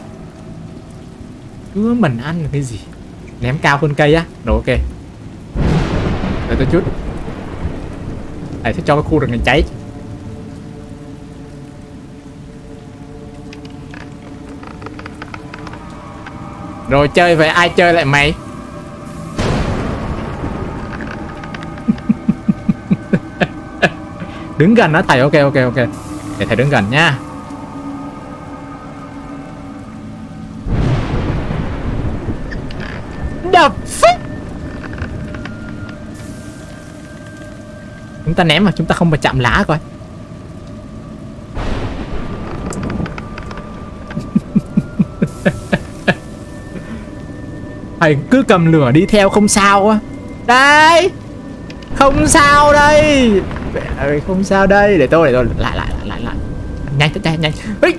Cứ mình ăn cái gì? Ném cao hơn cây á. Rồi ok. Đợi tôi chút. Thầy sẽ cho cái khu rừng này cháy. Rồi chơi vậy ai chơi lại mày? Đứng gần đó thầy. Ok. Để thầy đứng gần nha. The fuck? Chúng ta ném mà chúng ta không phải chạm lá coi. Thầy cứ cầm lửa đi theo không sao á. Đây. Không sao đây. Không sao đây. Để tôi lại. Nhanh. Ê!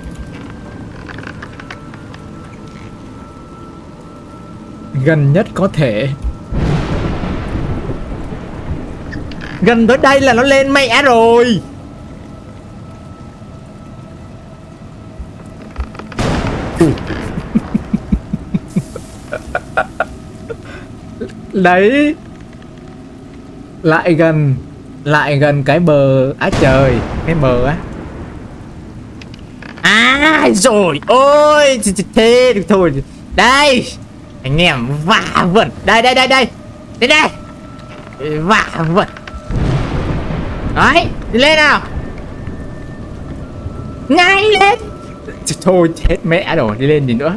Gần nhất có thể. Gần tới đây là nó lên mẹ rồi. Đấy. Lại gần cái bờ á trời. Cái bờ á. À rồi. Ôi thế được thôi. Đây. Anh em vả vẩn. Đây. Vả vẩn. Đấy. Đi lên nào. Nhanh lên. Thôi chết mẹ rồi. Đi lên gì nữa.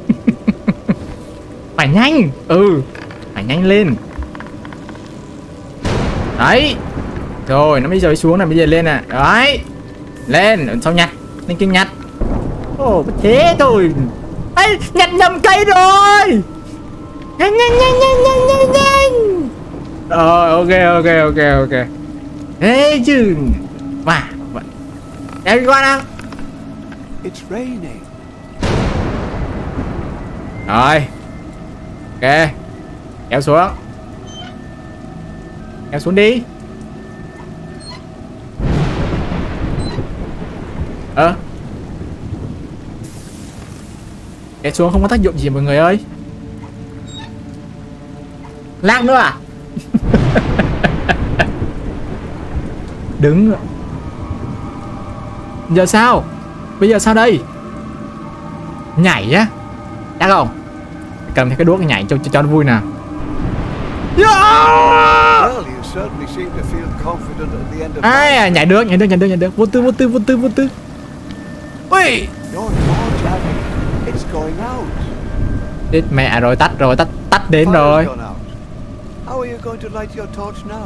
Phải nhanh. Phải nhanh lên. Đấy. Rồi nó bây giờ xuống này. Bây giờ lên nè. Đấy. Lên. Sao nhặt. Lên kinh nhặt. Ồ thế thôi. Ê, nhặt nhầm cây rồi. Nhanh. Rồi ok. Thế chứ. Mà đi qua nào. It's raining. Rồi. Ok. Kéo xuống đi. Kéo xuống không có tác dụng gì mọi người ơi. Lag nữa à? Đứng. Giờ sao? Bây giờ sao đây? Nhảy á? Chắc không? Cầm theo cái đuốc nhảy cho nó vui nào. Well, you certainly seem to feel confident at the end of Ai nhảy được. Vô tư. Ui. Your torch, Abby. It's going out. Chết mẹ rồi, tắt đến Fire's rồi. gone out. How are you going to light your torch now?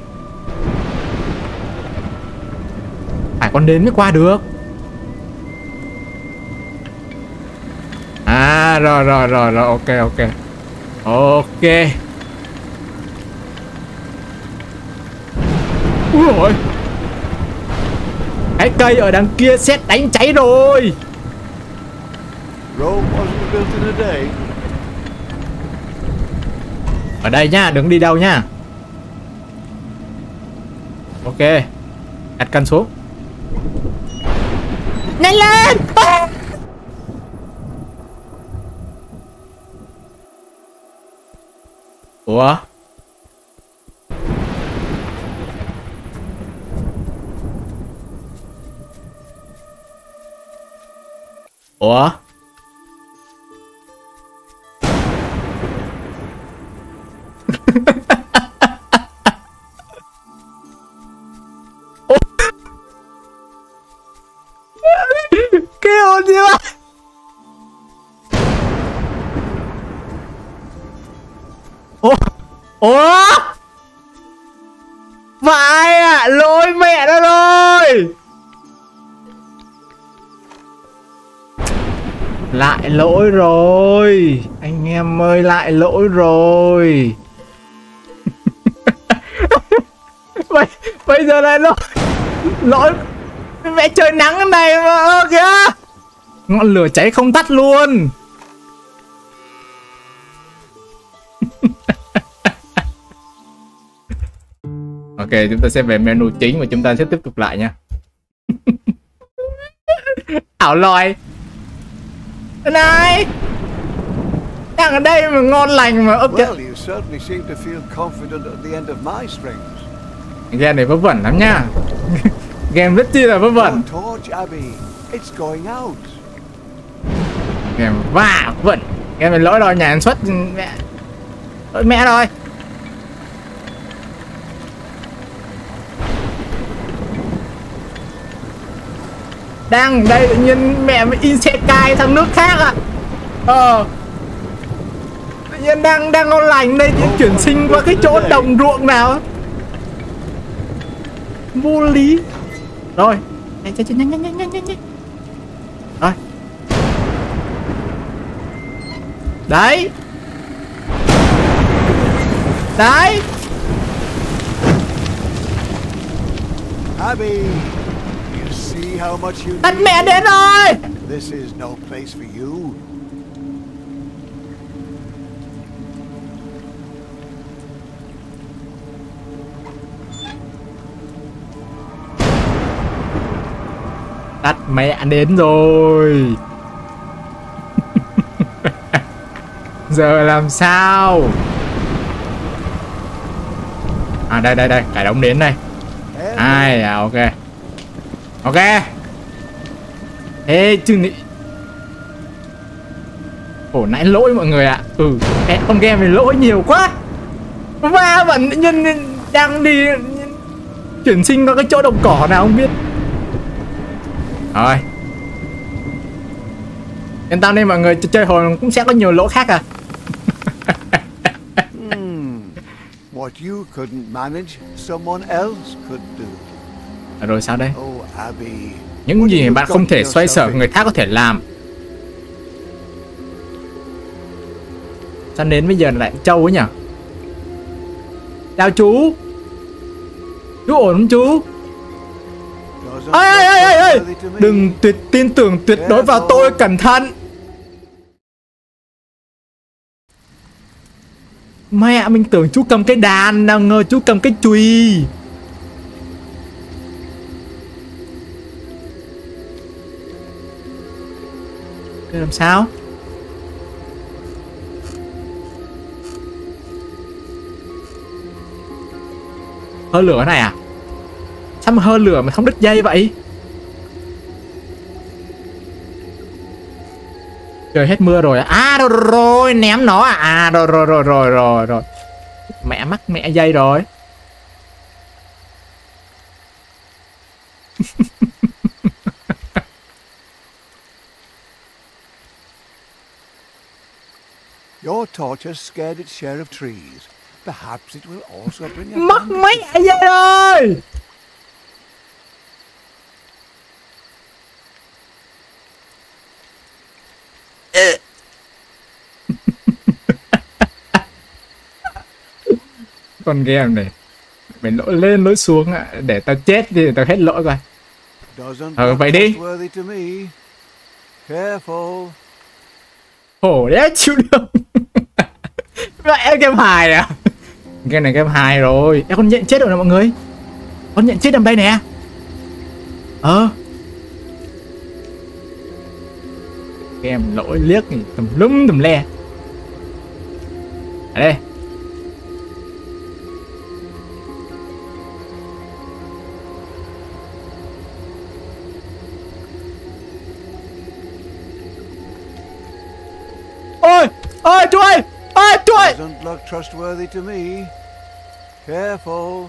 Phải con đến mới qua được. À rồi, ok. Úi dồi. Cái cây ở đằng kia sét đánh cháy rồi. Rome wasn't built in a day. Ở đây nhá, đừng đi đâu nhá. Ok. Đặt cân xuống. Nhanh lên. Ủa? Ủa? Cái hồn gì vậy? Ủa? Phải à, lỗi mẹ nó rồi. Lại lỗi rồi. Anh em ơi, lại lỗi rồi. Bây giờ lại lỗi mẹ trời nắng này mà kìa. Ngọn lửa cháy không tắt luôn. Ok, chúng ta sẽ về menu chính và chúng ta sẽ tiếp tục lại nha. Ảo lòi này đang ở đây mà ngon lành mà. Ok, Well, you certainly seem to feel confident at the end of my strings. game này vớ vẩn lắm nha. Game rất chi là vớ vẩn. Your torch, Abby. It's going out. Game vả vẩn. Game này lỗi rồi, nhà sản xuất mẹ. Lỗi mẹ rồi. Đang đây tự nhiên mẹ mới in xe cai thằng nước khác à. Tự nhiên đang ngon lành đây chuyển sinh qua cái chỗ đồng ruộng nào. Vô lý. Rồi, nhanh. Rồi. Đấy. Abby, you see how much you Tắt need mẹ me? đến rồi. This is no place for you. Tắt mẹ đến rồi. Giờ làm sao? À đây, cải đóng đến đây. Ai à, ok. Ê chứ nị. Ồ nãy lỗi mọi người ạ. Con game này lỗi nhiều quá. Va bẩn nhân đang đi chuyển sinh qua cái chỗ đồng cỏ nào không biết. Rồi. Yên tâm đi mọi người, chơi hồi cũng sẽ có nhiều lỗi khác à. What you couldn't manage, someone else could do. Rồi sao đây? Oh, Abby. Những gì bạn không thể xoay sở người khác có thể làm. Sao đến bây giờ lại trâu ấy nhỉ? Chào chú. Chú ổn không chú? Ê, đừng tin tưởng tuyệt đối vào tôi, cẩn thận. Mẹ, mình tưởng chú cầm cái đàn, nào ngờ chú cầm cái chùy. Thế làm sao? Hơ lửa này à? Sao mà hơ lửa mà không đứt dây vậy? Trời hết mưa rồi. À rồi ném nó à. À rồi. Mẹ mắc mẹ dây rồi. Your torch has scared its share of trees. Perhaps it will also bring a Mất mấy ai vậy rồi. Con game này mày lỗi lên lỗi xuống ạ, để tao chết đi, để tao hết lỗi coi. Vậy đi. Khổ đấy chịu được. Vậy game hài à? Game này game hài rồi. Con nhện chết rồi nè mọi người. Con nhện chết nằm đây nè. Game lỗi liếc thì tùm lum tùm le. Ở đây. Ôi, ôi chú ơi, ôi chú ơi. Doesn't look trustworthy to me. Careful.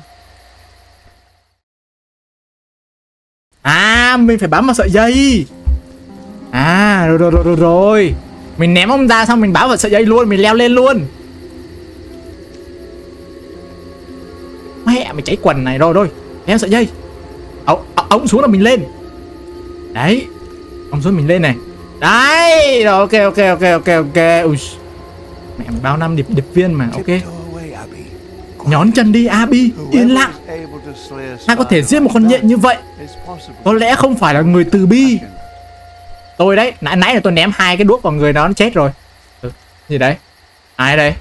À, mình phải bám vào sợi dây. À, rồi. Mình ném ông ra xong mình bám vào sợi dây luôn, mình leo lên luôn. Mẹ, mày cháy quần này rồi, leo sợi dây. Ông xuống là mình lên. Đấy, ông xuống mình lên này. Đấy, rồi ok. Ui, mẹ mày bao năm điệp viên mà, ok. Nhón chân đi Abby, yên lặng. Ai có thể giết một con nhện như vậy? Có lẽ không phải là người từ bi. Tôi đấy, nãy là tôi ném 2 cái đuốc vào người nó chết rồi. Gì đấy? Ai đây?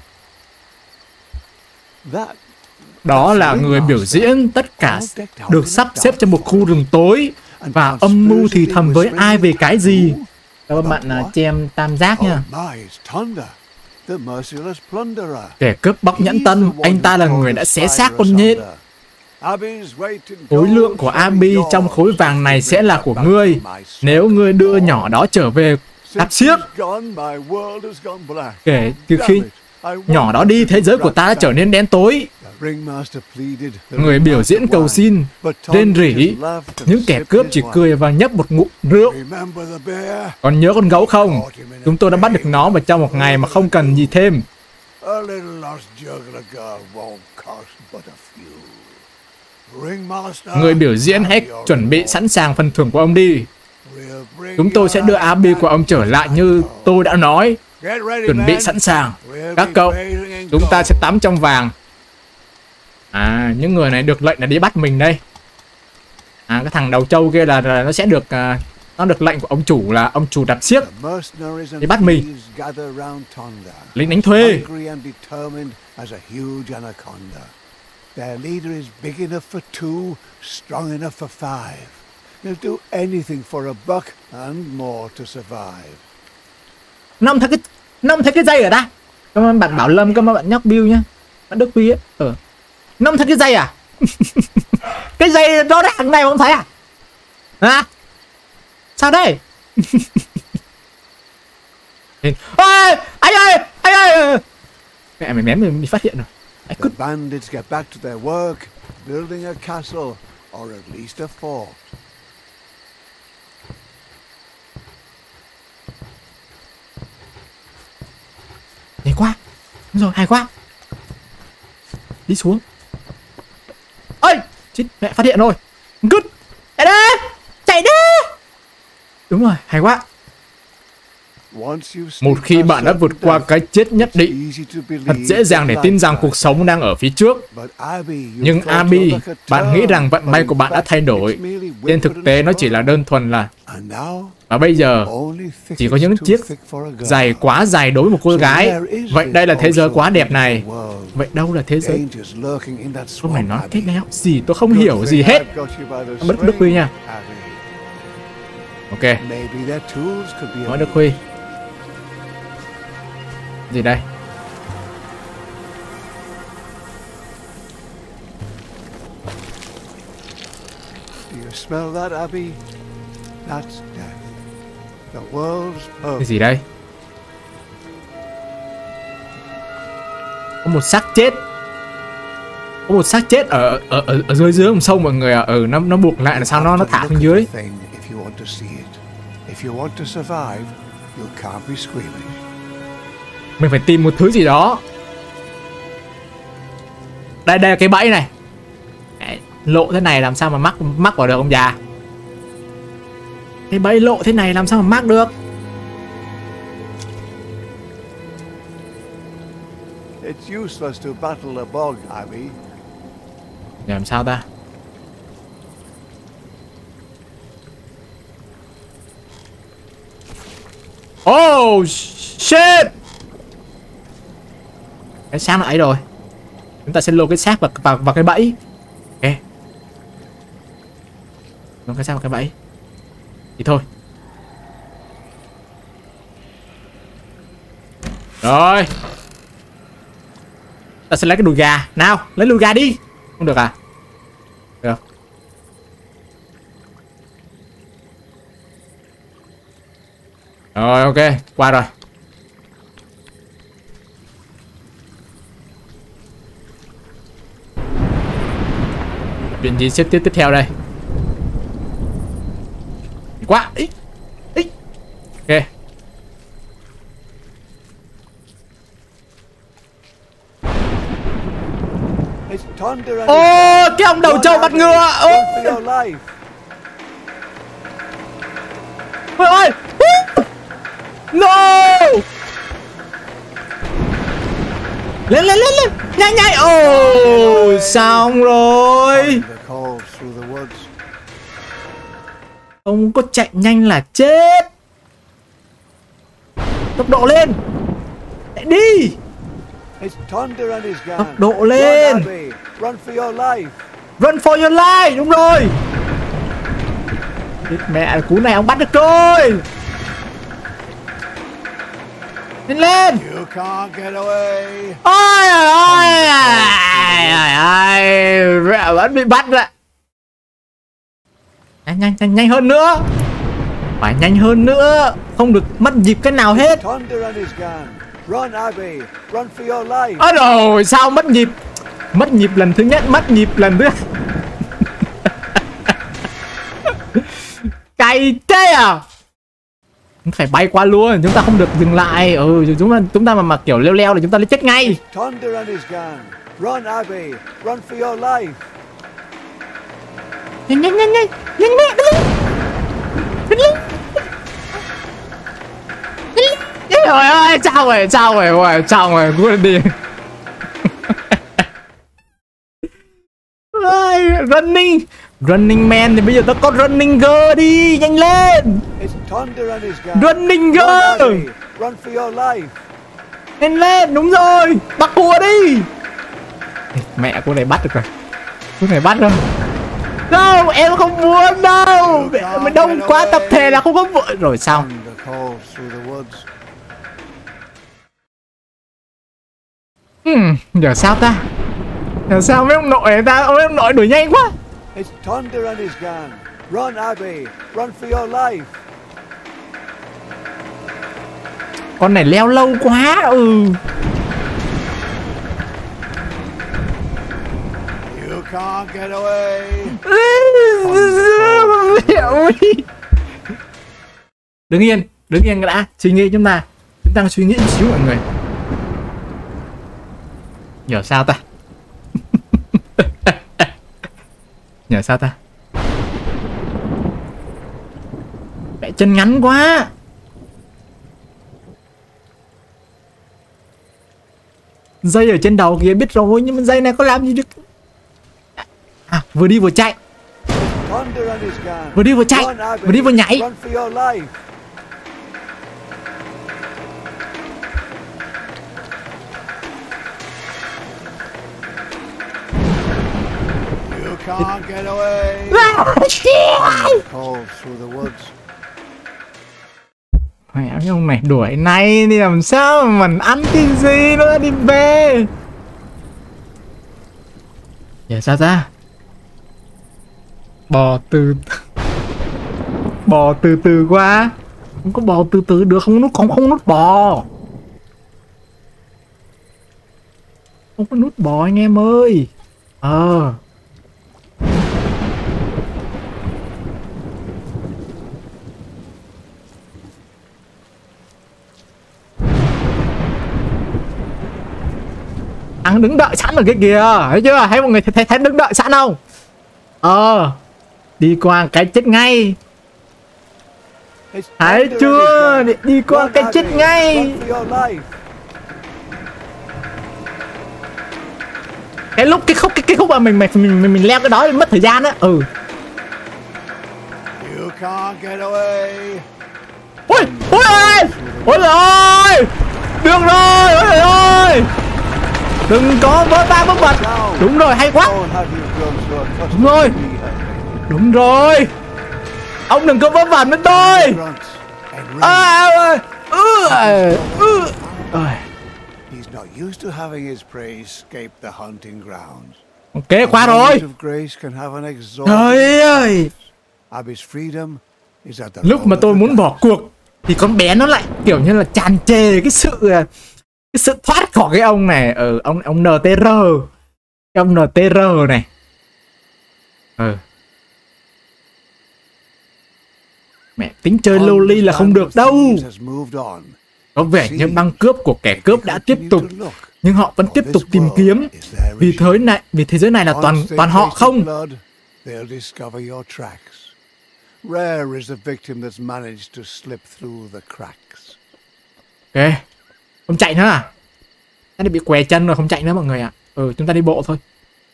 Đó là người biểu diễn, tất cả được sắp xếp trong một khu rừng tối và âm mưu thì thầm với ai về cái gì. Các bạn xem tam giác nha. Kẻ cướp bóc nhẫn tân, anh ta là người đã xé xác con nhện. Khối lượng của Abby trong khối vàng này sẽ là của ngươi. Nếu ngươi đưa nhỏ đó trở về đạp xiếc. Kể từ khi nhỏ đó đi, thế giới của ta đã trở nên đen tối. Người biểu diễn cầu xin, rên rỉ. Những kẻ cướp chỉ cười và nhấp một ngụm rượu. Còn nhớ con gấu không? Chúng tôi đã bắt được nó vào trong một ngày mà không cần gì thêm. Người biểu diễn hãy chuẩn bị sẵn sàng phần thưởng của ông đi. Chúng tôi sẽ đưa Abby của ông trở lại như tôi đã nói. Chuẩn bị sẵn sàng. Các cậu, chúng ta sẽ tắm trong vàng. À, những người này được lệnh là đi bắt mình đây. À, cái thằng đầu trâu kia là nó sẽ được nó được lệnh của ông chủ là ông chủ đặt xiếc đi bắt mình. Lính đánh thuê. Their leader is big enough for 2, strong enough for 5. They'll do anything for a buck and more to survive. Năm thấy cái dây ở đây. Cảm ơn bạn Bảo Lâm, cảm ơn bạn Nhóc Bill nhá. Bạn Đức Huy ấy. Năm thấy cái dây à? Cái dây rõ ràng này không thấy à? Hả? Sao đây? Ôi, anh ơi. Mẹ mày mém mình bị phát hiện rồi. The bandits get back to their work, building a castle, or at least a fort. Hay quá. Đúng rồi, hay quá. Đi xuống. Ôi, chết, mẹ phát hiện rồi. Good. Chạy đi. Đúng rồi, hay quá. Một khi bạn đã vượt qua cái chết nhất định, thật dễ dàng để tin rằng cuộc sống đang ở phía trước. Nhưng Abby, bạn nghĩ rằng vận may của bạn đã thay đổi. Trên thực tế nó chỉ là đơn thuần là... Và bây giờ, chỉ có những chiếc giày quá dài đối với một cô gái. Vậy đây là thế giới quá đẹp này. Vậy đâu là thế giới? Tôi mày nói cái đéo gì, tôi không hiểu gì hết. Bất Đức Huy nha. Ok. Nói Đức Huy. Gì đây? Cái gì đây? Có một xác chết. Có một xác chết ở dưới dòng sông mọi người ạ. Nó buộc lại là sao nó thả xuống dưới. Mình phải tìm một thứ gì đó. Đây là cái bẫy này. Lộ thế này làm sao mà mắc vào được ông già. Cái bẫy lộ thế này làm sao mà mắc được. It's useless to battle a bug, Abby. Làm sao ta? Oh shit. Cái xác nó ấy rồi. Chúng ta sẽ lôi cái xác vào cái bẫy. Ok. Lôi cái xác vào cái bẫy. Thì thôi. Rồi. Ta sẽ lấy cái đùi gà. Nào, lấy đùi gà đi. Không được à? Được. Rồi, ok. Qua rồi. Chuyện gì sẽ tiếp theo đây? Quá. Ý. Ok. Ô, cái ông đầu trâu bắt ngựa. Ôi ơi. No. Lên. Nhanh. Ồ, xong rồi. Ông có chạy nhanh là chết. Tốc độ lên. Chạy đi. Tốc độ lên. Run for your life. Đúng rồi. Mẹ, cú này ông bắt được rồi. Lên. Ôi vẫn bị bắt lại. Nhanh hơn nữa. Phải nhanh hơn nữa. Không được mất nhịp cái nào hết. Rồi sao mất nhịp. Mất nhịp lần thứ nhất, mất nhịp lần thứ cay thế à. Phải bay qua luôn, chúng ta không được dừng lại. Chúng ta mà kiểu leo là chúng ta sẽ chết ngay. Nhanh mẹ lên. Trời ơi, sao rồi, cú đi. Running man thì bây giờ tao có running girl đi, nhanh lên. Running girl. Nhanh lên, đúng rồi, bắt cua đi. Mẹ, cô này bắt được rồi. Không, em không muốn đâu. Mình đông quá, tập thể là không có vội. Rồi sao? Giờ sao ta? Giờ sao mấy ông nội ta? Mấy ông nội đuổi nhanh quá. Con này leo lâu quá. Can't get away. Đứng yên đã. Suy nghĩ chúng ta suy nghĩ một xíu mọi người. Giờ sao ta? Mẹ, chân ngắn quá. Dây ở trên đầu kia biết rồi, nhưng mà dây này có làm gì được. Vừa đi vừa chạy. Vừa đi vừa nhảy. Can't get away. Mẹ, cái ông này đuổi này thì làm sao mà mình ăn cái gì nữa, đi về. Giờ sao ra? Bò từ từ quá. Không có bò từ từ được, không nút bò. Không có nút bò anh em ơi. Ờ. Thằng đứng đợi sẵn ở cái kìa, thấy chưa? Thấy mọi người thấy đứng đợi sẵn không? Đi qua cái chết ngay. Thấy chưa? Đi qua cái chết ngay. Cái lúc cái khúc mà mình leo cái đó mất thời gian á. Ừ. Ôi ơi, ôi rồi, được rồi, ôi ơi, đừng có vỡ va vỡ vật. Đúng rồi, hay quá. Đúng rồi, đúng rồi, ông đừng có vớ vẩn với tôi. Ok, qua rồi. Trời ơi, lúc mà tôi muốn bỏ cuộc thì con bé nó lại kiểu như là tràn trề cái sự thoát khỏi cái ông này. Ông NTR, cái ông NTR này. Mẹ, tính chơi loli là không được đâu. Có vẻ như băng cướp của kẻ cướp đã tiếp tục, nhưng họ vẫn tiếp tục tìm kiếm. Vì thế giới này là toàn họ không. Ok, không chạy nữa à? Nó bị què chân rồi, không chạy nữa mọi người ạ. Chúng ta đi bộ thôi.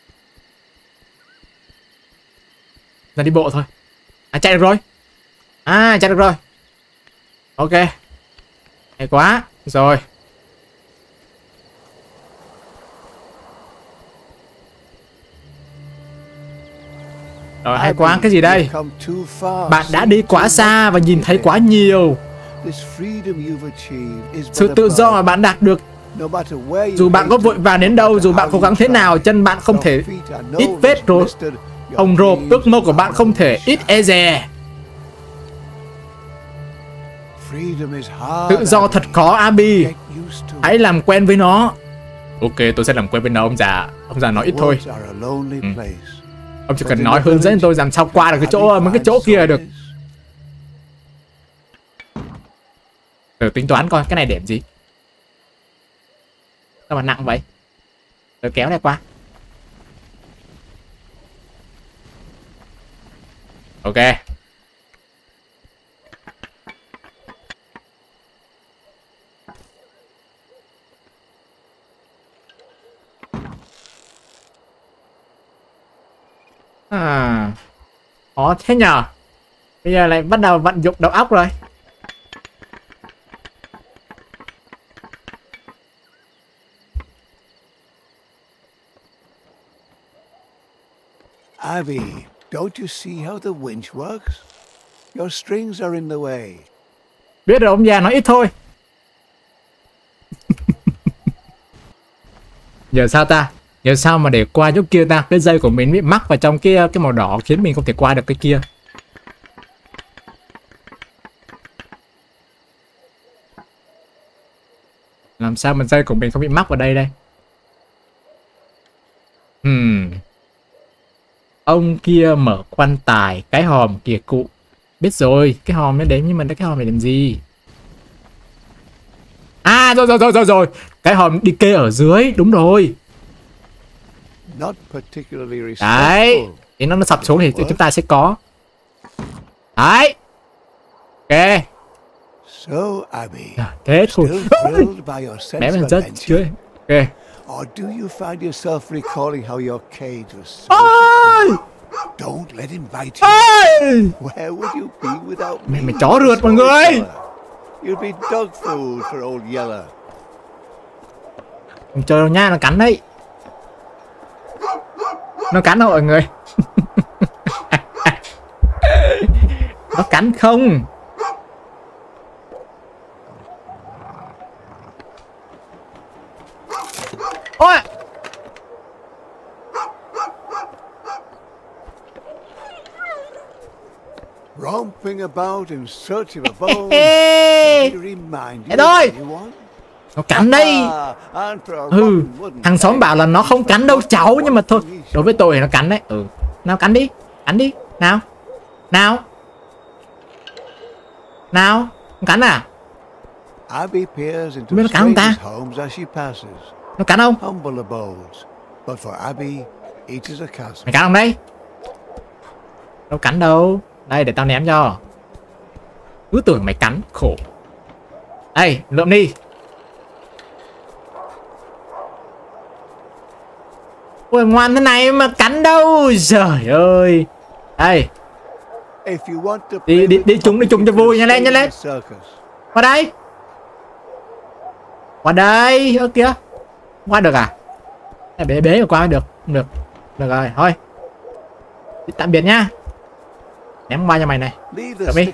Chúng ta đi bộ thôi. Chạy được rồi. Chạy được rồi. Ok, hay quá. Rồi. Rồi, hay quá. Cái gì đây? Bạn đã đi quá xa và nhìn thấy quá nhiều. Sự tự do mà bạn đạt được, dù bạn có vội vàng đến đâu, dù bạn cố gắng thế nào, chân bạn không thể ít vết rồi. Hồng rộp, ước mơ của bạn không thể ít e dè. Tự do thật khó, Abby. Hãy làm quen với nó. Ok, tôi sẽ làm quen với nó, ông già. Ông già nói ít thôi. Ông chỉ cần nói hướng dẫn tôi làm sao qua được mấy cái chỗ kia là được. Tính toán coi cái này điểm gì. Sao mà nặng vậy? Rồi kéo này qua. Ok. Khó thế nhờ. Bây giờ lại bắt đầu vận dụng đầu óc rồi. Abby, don't you see how the winch works? Your strings are in the way. Biết rồi, ông già nói ít thôi. Giờ sao ta? Giờ sao mà để qua chỗ kia ta? Cái dây của mình bị mắc vào trong cái màu đỏ khiến mình không thể qua được cái kia. Làm sao mà dây của mình không bị mắc vào đây đây? Ông kia mở quan tài, cái hòm kìa cụ. Biết rồi, cái hòm nó đến, nhưng mà cái hòm này làm gì? Rồi. Cái hòm đi kê ở dưới, đúng rồi. Đấy, thì nó sập xuống thì chúng ta sẽ có. Đấy. Ok. Thế thôi. Mẹ mình rất chưa. Ok. Or do you find yourself recalling how your cage was so Don't let him bite you. Where would you be without me? Mày chó rượt mọi người. You'd be dog food for old Yeller. Không chơi đâu nha, nó cắn đấy. Nó cắn đâu mọi người. Nó cắn không? Ôi! Romping about in search of a bone. To remind you of anyone? Nó cắn đấy. Ừ, hàng xóm bảo là nó không cắn đâu cháu, nhưng mà thôi, đối với tôi thì nó cắn đấy. Ừ, nào cắn đi, nào, nào, nào, không cắn à? Abby peers into Biết nó cắn không ta? strangers' homes as she passes. Nó cắn không? Humble abodes, but for Abby, each is a castle. Mày cắn không đây? Đâu cắn đâu. Đây để tao ném cho. Cứ tưởng mày cắn, khổ. Đây, lượm đi. Ôi ngoan thế này mà cắn đâu. Trời ơi. Đây. Đi chung cho vui, nhanh lên. Qua đây. Qua đây. Ơ kìa. Qua được à? Bế mà qua được. Không được. Được rồi, thôi. Tạm biệt nhá. Ném qua cho mày này. Cầm đi.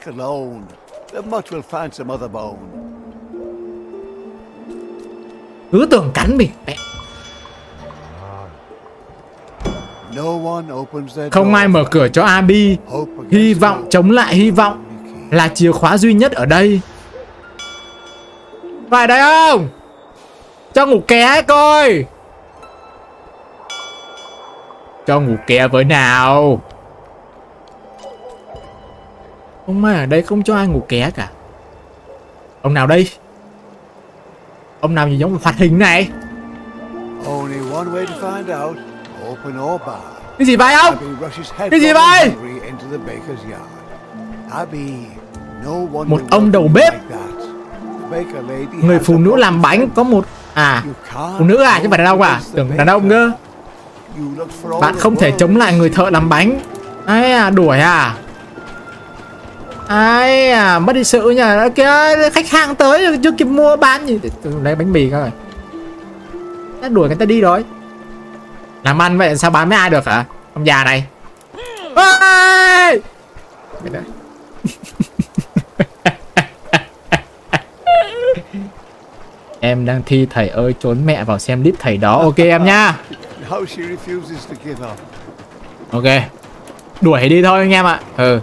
Cứ tưởng cắn mình. Mẹ. Không ai mở cửa cho Abby. Hy vọng chống lại hy vọng là chìa khóa duy nhất ở đây. Phải đây không? Cho ngủ ké coi. Cho ngủ ké với nào. Ông mai ở đây không cho ai ngủ ké cả. Ông nào đây? Ông nào nhìn giống hoạt hình này? Cái gì vậy ông? Cái gì vậy? Một ông đầu bếp. Người phụ nữ làm bánh có một... À, phụ nữ à, chứ không phải đàn ông à? Tưởng đàn ông cơ. Bạn không thể chống lại người thợ làm bánh. Ai à, đuổi à? Ai à, mất đi sự nhỉ. Kìa, khách hàng tới rồi chưa kịp mua bán gì. Lấy bánh mì coi. Đã đuổi người ta đi rồi. Làm ăn vậy sao bán với ai được hả? Ông già này. Ôi! Em đang thi thầy ơi trốn mẹ vào xem clip thầy đó. Ok em nhá. Ok. Đuổi đi thôi anh em ạ. Ừ.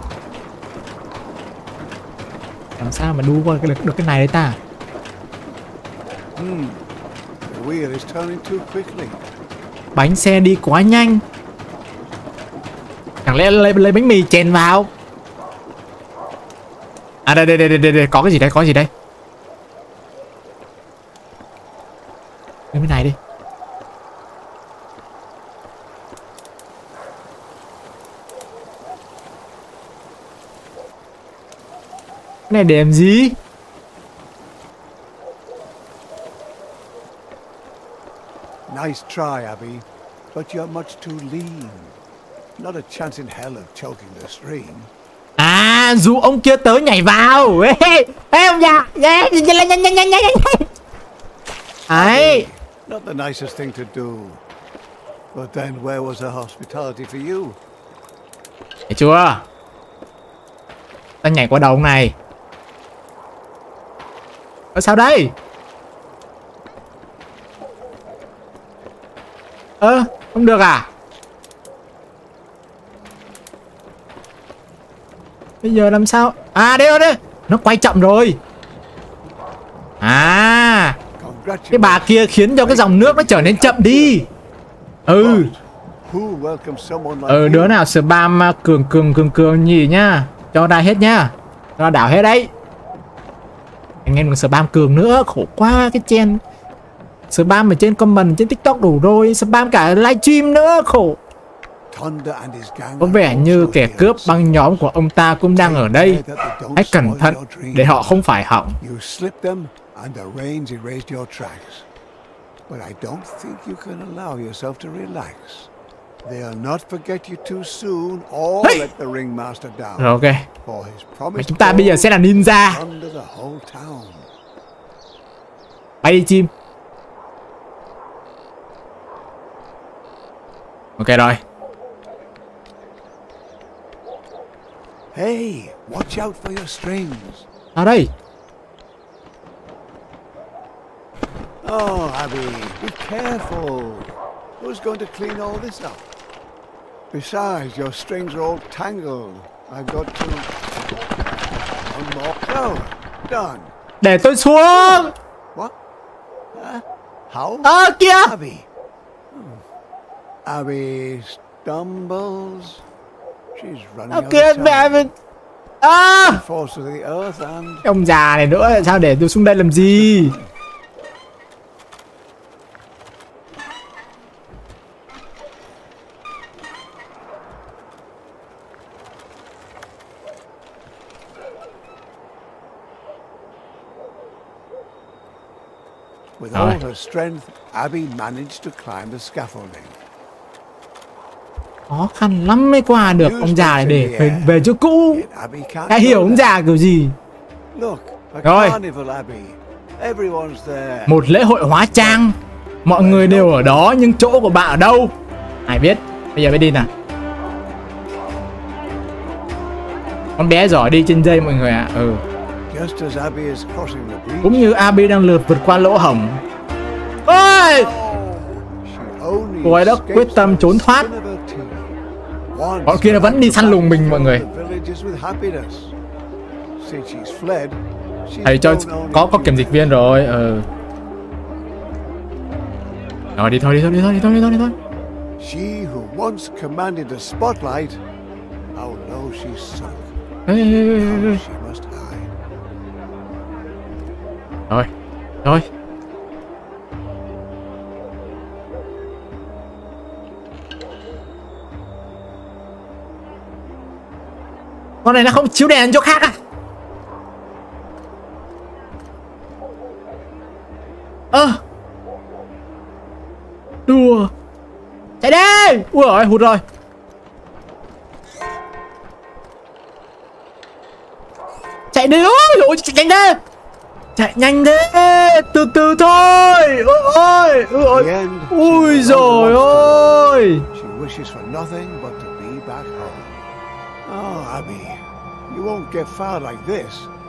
Làm sao mà đu qua được cái này đấy ta? Bánh xe đi quá nhanh. Chẳng lẽ lấy bánh mì chèn vào? À đây, có cái gì đây, có gì đây? Lấy cái này đi. Cái này để làm gì? Nice try, Abby, but you're much too lean. Not a chance in hell of choking the stream. À, dù ông kia tới nhảy vào. Ê ông già. Nhanh. Ấy. Not the nicest thing to do. But then where was the hospitality for you? Thấy chưa? Ta nhảy qua đầu ông này. Ở sao đây? Không được à? Bây giờ làm sao? À đây rồi. Nó quay chậm rồi. À, cái bà kia khiến cho cái dòng nước nó trở nên chậm đi. Đứa nào spam cường nhỉ nhá. Cho ra hết nhá. Cho đảo hết đấy. Anh em đừng spam cường nữa. Khổ quá cái chen. Spam ở trên comment trên TikTok đủ rồi. Spam cả livestream nữa. Khổ. Có vẻ như kẻ cướp băng nhóm của ông ta cũng đang ở đây. Hãy cẩn thận để họ không phải hỏng. Rồi ok. Chúng ta bây giờ sẽ là ninja. Bay đi chim. Ok rồi. Hey, watch out for your strings. À đây. Oh, Abby, be careful. Who's going to clean all this up? Besides, your strings are all tangled. I've got to... One more. Oh, done. Để tôi xuống. What? How? Kìa. Abby. Abby stumbles. She's running out Kìa of mẹ time. mình. Falls to the earth and Cái ông già này nữa, sao để tôi xuống đây làm gì? with all her strength, Abby managed to climb the scaffolding. Khó khăn lắm mới qua được ông già này để về chỗ cũ. Đã hiểu ông già kiểu gì. Rồi, một lễ hội hóa trang. Mọi người đều ở đó nhưng chỗ của bạn ở đâu? Ai biết. Bây giờ mới đi nào. Con bé giỏi đi trên dây mọi người ạ. Cũng như Abby đang vượt qua lỗ hổng. Ôi! Cô ấy đã quyết tâm trốn thoát. Bọn kia nó vẫn đi săn lùng mình mọi người. Thầy cho có kiểm dịch viên rồi. Rồi đi thôi. She who once commanded the spotlight, how low she sunk. How she must hide. Rồi. Con này nó không chiếu đèn chỗ khác à? Đùa. Chạy đi. Ui ơi, hụt rồi. Chạy đi. Ôi, chạy nhanh đi. Chạy nhanh đi. Từ từ thôi. Ôi. Ui rồi ôi. Oh, Abby, you won't get far like this.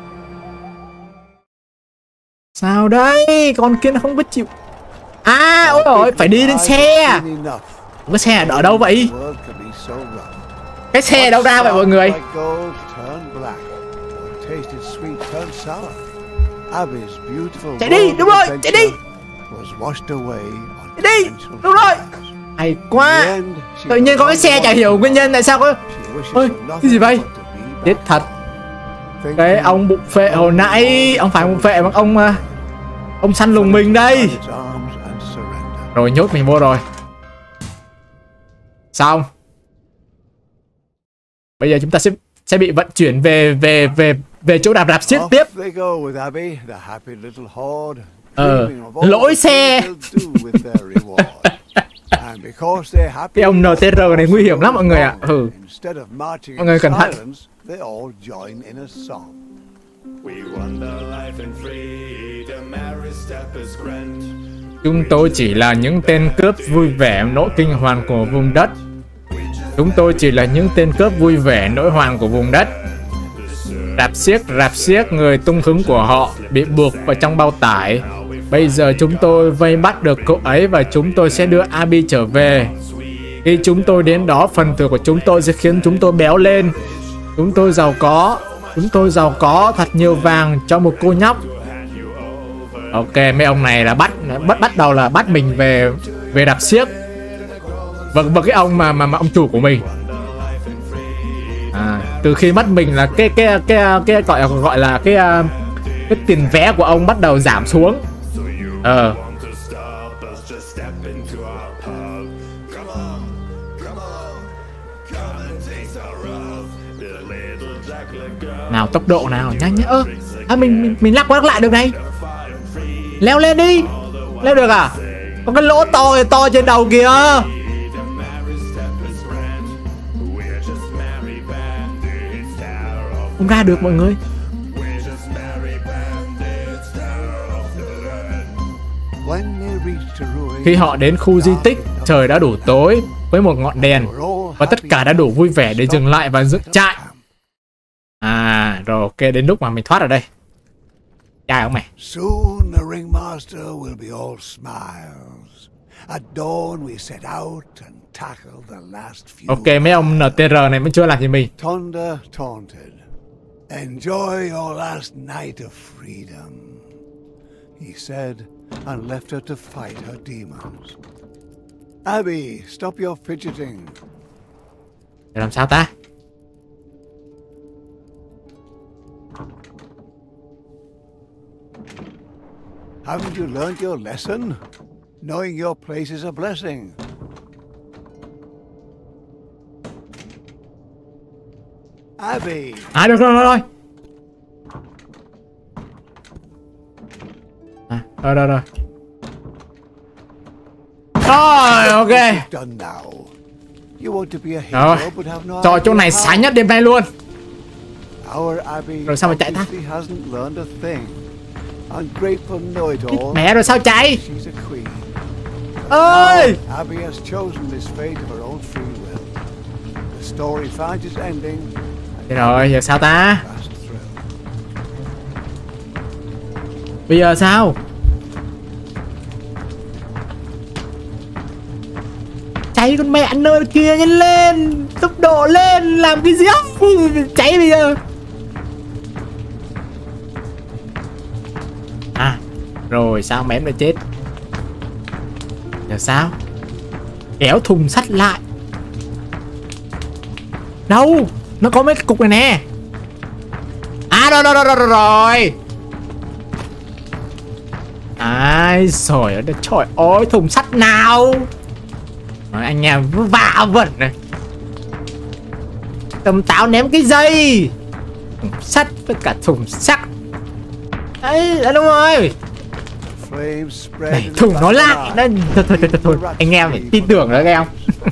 Sao đây? Con kia nó không biết chịu. Ôi rồi, phải đi lên xe. Cái xe ở đâu vậy? Cái xe đâu ra vậy mọi người? Chạy đi, đúng rồi, chạy đi. Chạy đi, đúng rồi. Hay quá. Tự nhiên có cái xe chả hiểu nguyên nhân tại sao có. Ôi, cái gì vậy? Chết thật. Cái ông bụng phệ hồi nãy, ông phải bụng phệ bằng ông săn lùng mình đây. Rồi nhốt mình vô rồi. Xong. Bây giờ chúng ta sẽ bị vận chuyển về chỗ đạp xiếc tiếp. Lỗi xe. Cái ông NTR này nguy hiểm lắm mọi người ạ. Mọi người cẩn thận. Chúng tôi chỉ là những tên cướp vui vẻ nỗi kinh hoàng của vùng đất. Chúng tôi chỉ là những tên cướp vui vẻ nỗi hoàng của vùng đất. Rạp xiếc người tung hứng của họ bị buộc vào trong bao tải. Bây giờ chúng tôi vây bắt được cậu ấy và chúng tôi sẽ đưa Abby trở về. Khi chúng tôi đến đó, phần thưởng của chúng tôi sẽ khiến chúng tôi béo lên. Chúng tôi giàu có thật nhiều vàng cho một cô nhóc. Ok, mấy ông này là bắt đầu là bắt mình về đạp xiếc. Vâng, cái ông mà ông chủ của mình. Từ khi bắt mình là cái gọi là cái tiền vé của ông bắt đầu giảm xuống. Nào tốc độ nào nhanh nhá. Mình lắc qua lắc lại được này. Leo lên đi. Leo được à? Có cái lỗ to trên đầu kìa. Không ra được mọi người. Khi họ đến khu di tích, trời đã đủ tối với một ngọn đèn và tất cả đã đủ vui vẻ để dừng lại và dựng trại. Rồi ok, đến lúc mà mình thoát ở đây. Chào ông mày. Ok, mấy ông NTR này vẫn chưa làm gì mình. Enjoy your last night of freedom, he said and left her to fight her demons. Abby, stop your fidgeting. Để làm sao ta? Haven't you learned your lesson? Knowing your place is a blessing. Abby. À được rồi. À, rồi. Rồi, ok. Done now. You want to be a hero but have no. Trời, chỗ này sáng nhất đêm nay luôn. Our Abby Rồi sao mà chạy ta? hasn't learned a thing. Ungrateful know-it-all. Mẹ rồi sao chạy? She's a queen. Ơi! Abby has chosen this fate of her own free will. The story finds its ending. Thế rồi, giờ sao ta? Bây giờ sao? Cháy con mẹ anh ơi kia, nhanh lên! Tốc độ lên, làm cái gì không? Cháy bây giờ. À, rồi sao mà em lại chết? Giờ sao? Kéo thùng sắt lại. Đâu? Nó có mấy cái cục này nè. À rồi. Ai rồi, trời ơi, thùng sắt nào? Rồi, anh em vạ vẩn này. Tầm táo ném cái dây. Thùng sắt với cả thùng sắt. Đấy, là đúng rồi. Đẩy thùng nó lại. Thôi, anh em phải tin tưởng nữa các em.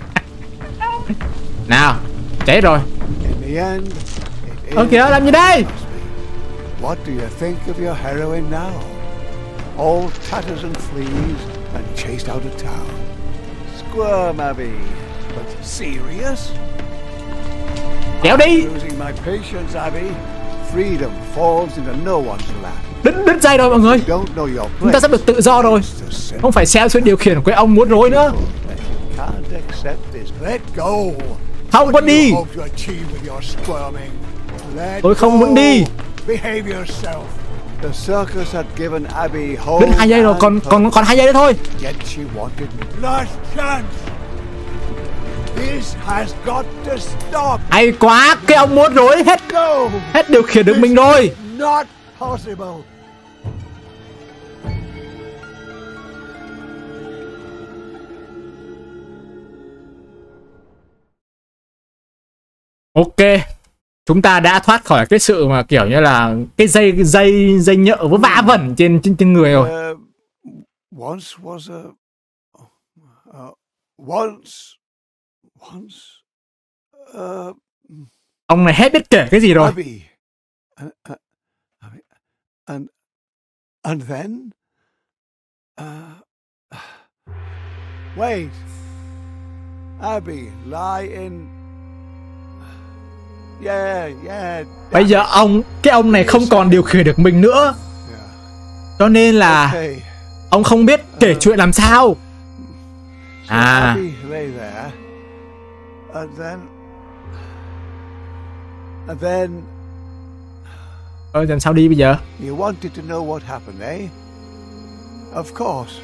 Nào, cháy rồi. Ơ kìa, làm gì đây? What do you think of your heroine now? All tatters and fleas and chased out of town. Squirm, Abby, but serious? Kéo đi. Losing my patience, Abby. Freedom falls into no one's lap. Đứt dây rồi mọi người. Chúng ta sắp được tự do rồi. Không phải theo sự điều khiển của cái ông muốn rối nữa. Không có đi. Tôi không muốn đi. Đến 2 giây rồi, còn 2 giây nữa thôi. Hay quá, cái ông muốn rối hết điều khiển được mình rồi. Ok, chúng ta đã thoát khỏi cái sự mà kiểu như là cái dây nhợ với vã vẩn trên người rồi. Ông này hết biết kể cái gì rồi. And then wait, Abby lie in. Yeah. Bây giờ cái ông này không còn điều khiển được mình nữa. Cho nên là ông không biết kể chuyện làm sao. À. And then làm sao đi bây giờ? You wanted to know what happened, eh? Of course.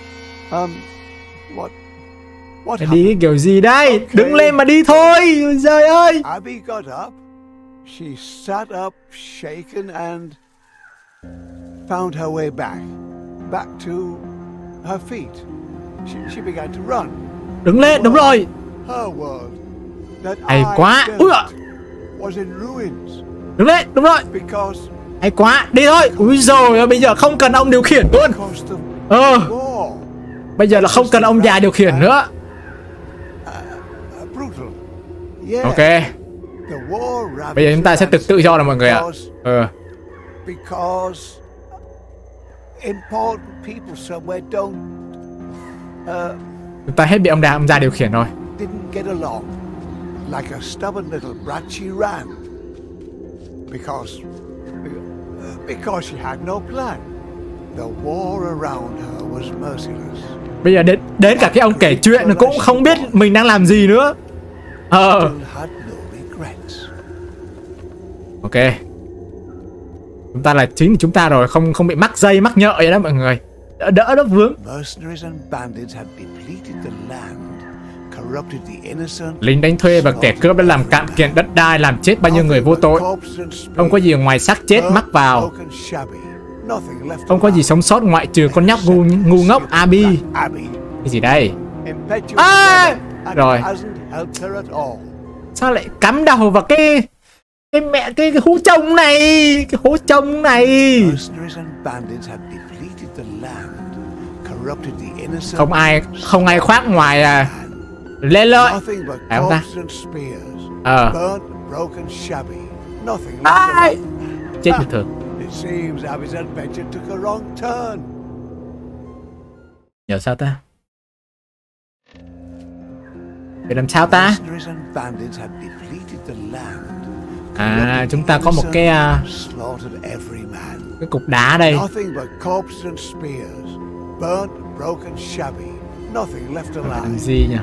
What happened? Đi kiểu gì đây? Okay. Đứng lên mà đi thôi. Trời ơi. Abby got up. She sat up, shaken, and found her way back to her feet. She began to run. Đứng lên, đúng rồi. Her world that hay quá. Ui ạ. Was in ruins. Đứng lên, đúng rồi. Hay quá, đi thôi. Úi dồi, bây giờ không cần ông điều khiển luôn. Bây giờ là không cần ông già điều khiển nữa. Ok. Bây giờ chúng ta sẽ tự do rồi mọi người ạ. Chúng ta hết bị ông già điều khiển rồi. Like a stubborn little brat, she ran because she had no plan. The war around her was merciless. Bây giờ đến cả cái ông kể chuyện nó cũng không biết mình đang làm gì nữa. Ok. Chúng ta là chính chúng ta rồi, không bị mắc dây mắc nhợ vậy đó mọi người. đỡ nó vướng. Lính đánh thuê và kẻ cướp đã làm cạn kiệt đất đai, làm chết bao nhiêu người vô tội. Không có gì ngoài xác chết mắc vào. Không có gì sống sót ngoại trừ con nhóc ngu ngốc Abby. Cái gì đây? Rồi. Sao lại cắm đầu vào cái mẹ cái hố trông này, cái hố trông này. Không ai khoác ngoài lên lợi. Phải không ta? Chết bình thường. Nhờ sao ta? Để làm sao ta? Chúng ta có một cái cục đá đây. Làm gì nhỉ?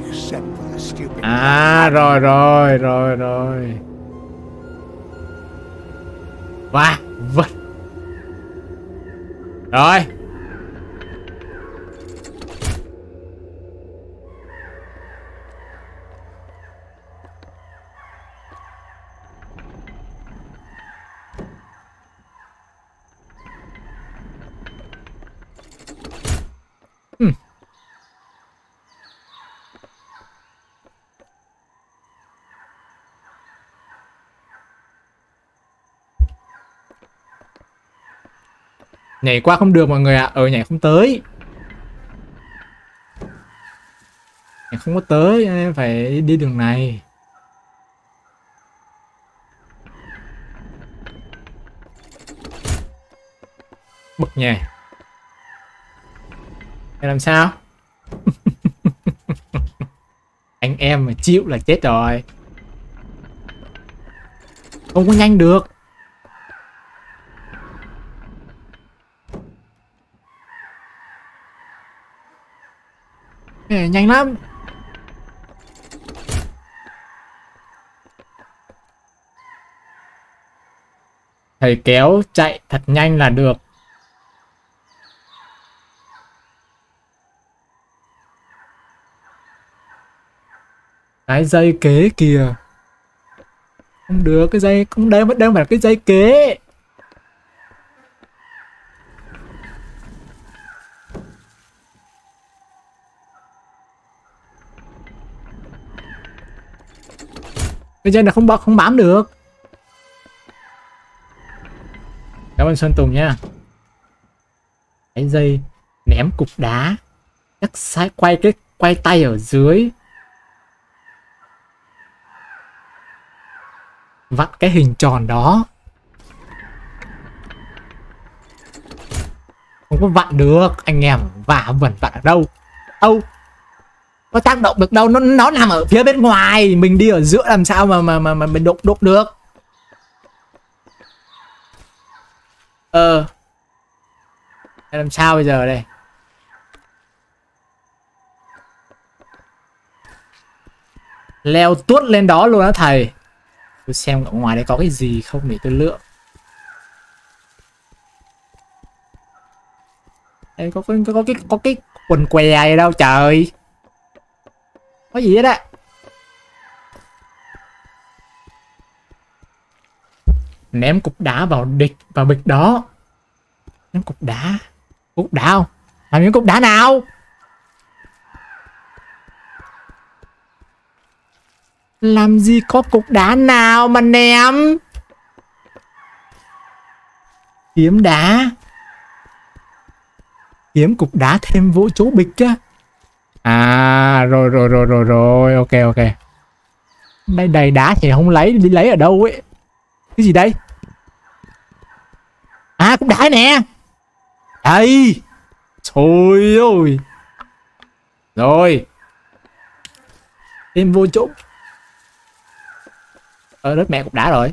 Rồi. Và vật. Rồi. Nhảy qua không được mọi người ạ. Nhảy không tới. Nhảy không có tới nên phải đi đường này. Bực nhỉ. Để làm sao? Anh em mà chịu là chết rồi. Không có nhanh được. Nhanh lắm. Thầy kéo chạy thật nhanh là được. Cái dây kế kìa. Không được, cái dây không đây vẫn đang phải là cái dây kế. Cái dây này không bám được. Cảm ơn Sơn Tùng nha. Cái dây ném cục đá. Chắc sai quay tay ở dưới. Vặn cái hình tròn đó. Không có vặn được anh em. Vặn ở đâu? Có tác động được đâu, nó nằm ở phía bên ngoài, mình đi ở giữa làm sao mà mình đụng được. Làm sao bây giờ đây? Leo tuốt lên đó luôn á thầy. Tôi xem ở ngoài đây có cái gì không để tôi lựa. Đây có cái quần què này đâu trời. Có gì hết á. Ném cục đá vào bịch đó. Ném cục đá không? Làm những cục đá nào? Làm gì có cục đá nào mà ném? Kiếm đá. Kiếm cục đá thêm vô chỗ bịch á. Rồi. Ok. Đây đầy đá thì không lấy, đi lấy ở đâu ấy. Cái gì đây? Cục đá nè. Đây. Trời ơi. Rồi. Thêm vô chỗ. Đất mẹ cục đá rồi.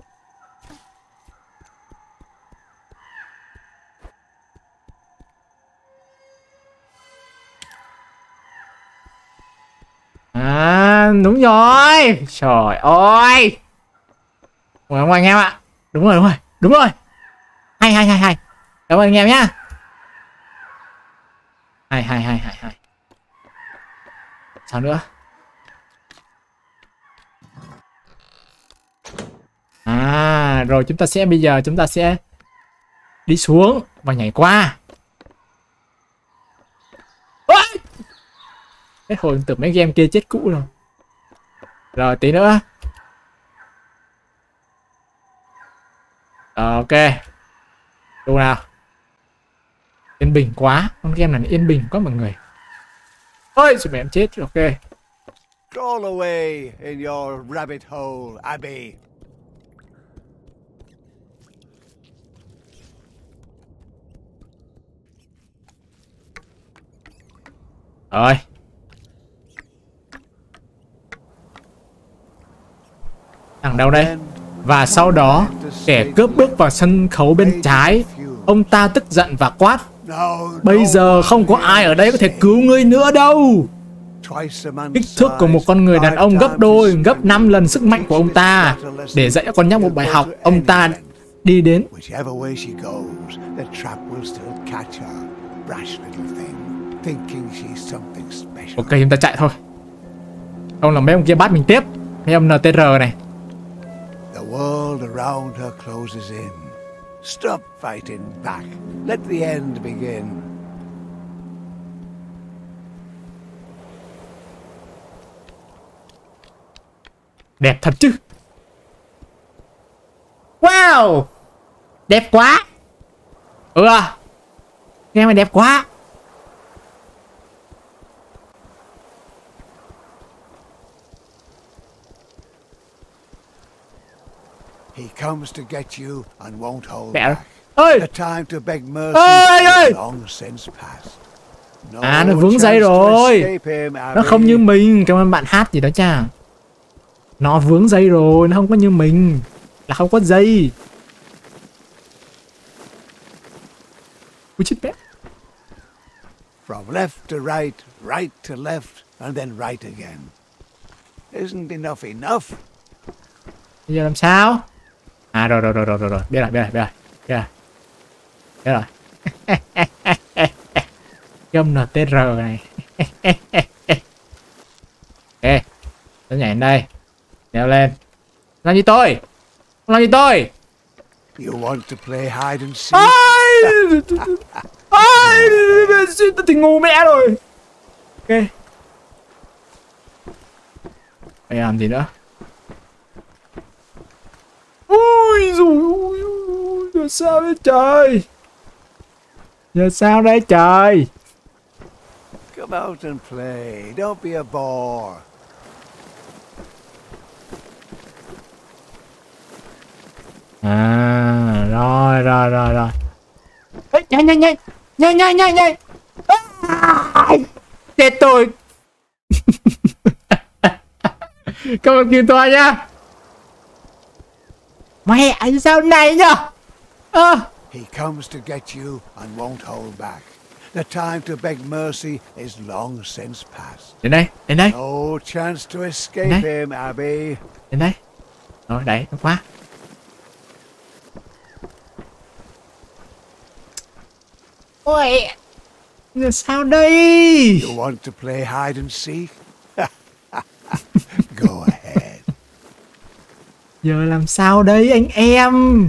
Đúng rồi. Trời ơi. Cảm ơn anh em ạ. Đúng rồi. Hay. Cảm ơn anh em nhá. Hai. Sao nữa? Rồi bây giờ chúng ta sẽ đi xuống và nhảy qua. Hết hồn, tưởng mấy game kia chết cũ rồi. Rồi tí nữa. Ok. Đâu nào. Yên bình quá. Con game này yên bình quá mọi người. Ôi, sự mẹ em chết. Ok. Crawl away in your rabbit hole, Abby. Rồi. Thằng đâu đây? Và sau đó, kẻ cướp bước vào sân khấu bên trái. Ông ta tức giận và quát: bây giờ không có ai ở đây có thể cứu ngươi nữa đâu. Kích thước của một con người đàn ông gấp đôi, gấp 5 lần sức mạnh của ông ta. Để dạy cho con nhóc một bài học, ông ta đi đến. Ok, chúng ta chạy thôi. Không là mấy ông kia bắt mình tiếp. Mấy ông NTR này. The world around her closes in. Stop fighting back. Let the end begin. Đẹp thật chứ. Wow, đẹp quá. Nghe mày đẹp quá. He comes to get you and won't hold Mẹ back. ơi. The time to beg mercy is long since passed. Nó vướng dây rồi. Nó không như mình. Cảm ơn bạn hát gì đó chàng. Nó vướng dây rồi. Nó không có như mình. Là không có dây. Ui chết bé. From left to right, right to left, and then right again. Isn't enough? Bây giờ làm sao? Rồi. Biết rồi. Gâm NTR này. Ok. Tôi nhảy lên đây. Leo lên. Làm gì tôi? Không làm gì tôi? You want to play hide and seek? Tôi thì ngu mẹ rồi. Ok. Phải làm gì nữa? Ui dồi ôi, giờ sao đấy trời? Giờ sao đấy trời? Come out and play. Don't be a bore. Rồi. Nhanh. Chết tôi. Cảm ơn Kim Thoa nha. Mẹ sao này nhở? He comes to get you and won't hold back. The time to beg mercy is long since passed. Đến đây. No chance to escape him, Abby. Đến đây. Rồi, đẩy nó qua. Ôi, giờ sao đây? You want to play hide and seek? Go ahead. Giờ làm sao đây anh em?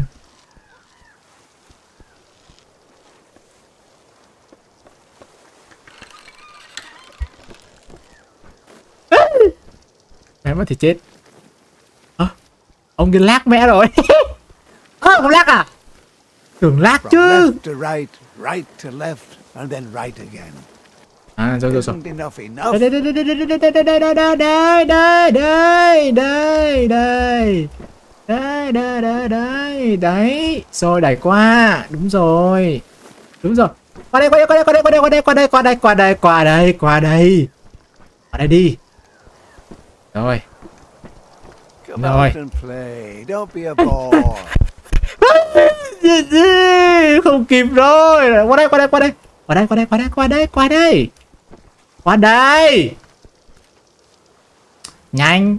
Mẹ mất thì chết. Ông kia lag mẹ rồi. Không lag à? Tưởng lag chứ. Left to right, right to left, and then right again. Rồi. Isn't enough? Đấy. Rồi đẩy qua. Đúng rồi. Qua đây đi. Rồi. Come out and play. Don't be a bore. Không kịp rồi. Qua đây. Nhanh.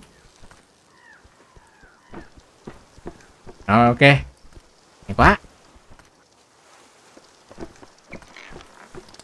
Rồi ok. Nhanh quá.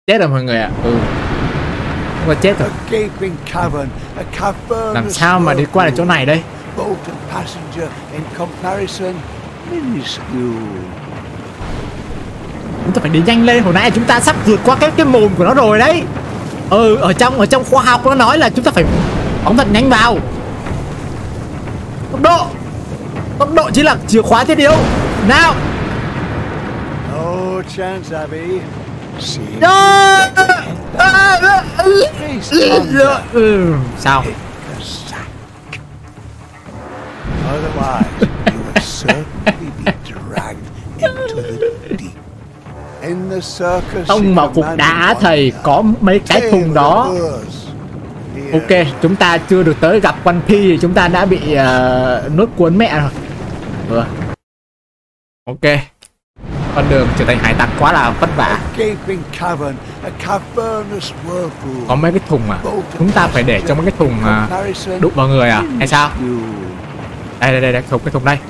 Chết rồi mọi người ạ. Không có chết rồi. Làm sao mà đi qua được chỗ này đây? Chúng ta phải đi nhanh lên. Hồi nãy chúng ta sắp vượt qua cái mồm của nó rồi đấy. Ở trong khoa học nó nói là chúng ta phải phóng thật nhanh vào. Tốc độ chỉ là chìa khóa thiết yếu. Nào. Sao? Tông vào cục đá thầy, có mấy cái thùng đó. Ok, chúng ta chưa được tới gặp One Piece thì chúng ta đã bị nuốt cuốn mẹ rồi. Ok. Con đường trở thành hải tặc quá là vất vả. Có mấy cái thùng à? Chúng ta phải để trong mấy cái thùng đụng vào người à? Hay sao? Đây, cái thùng đây.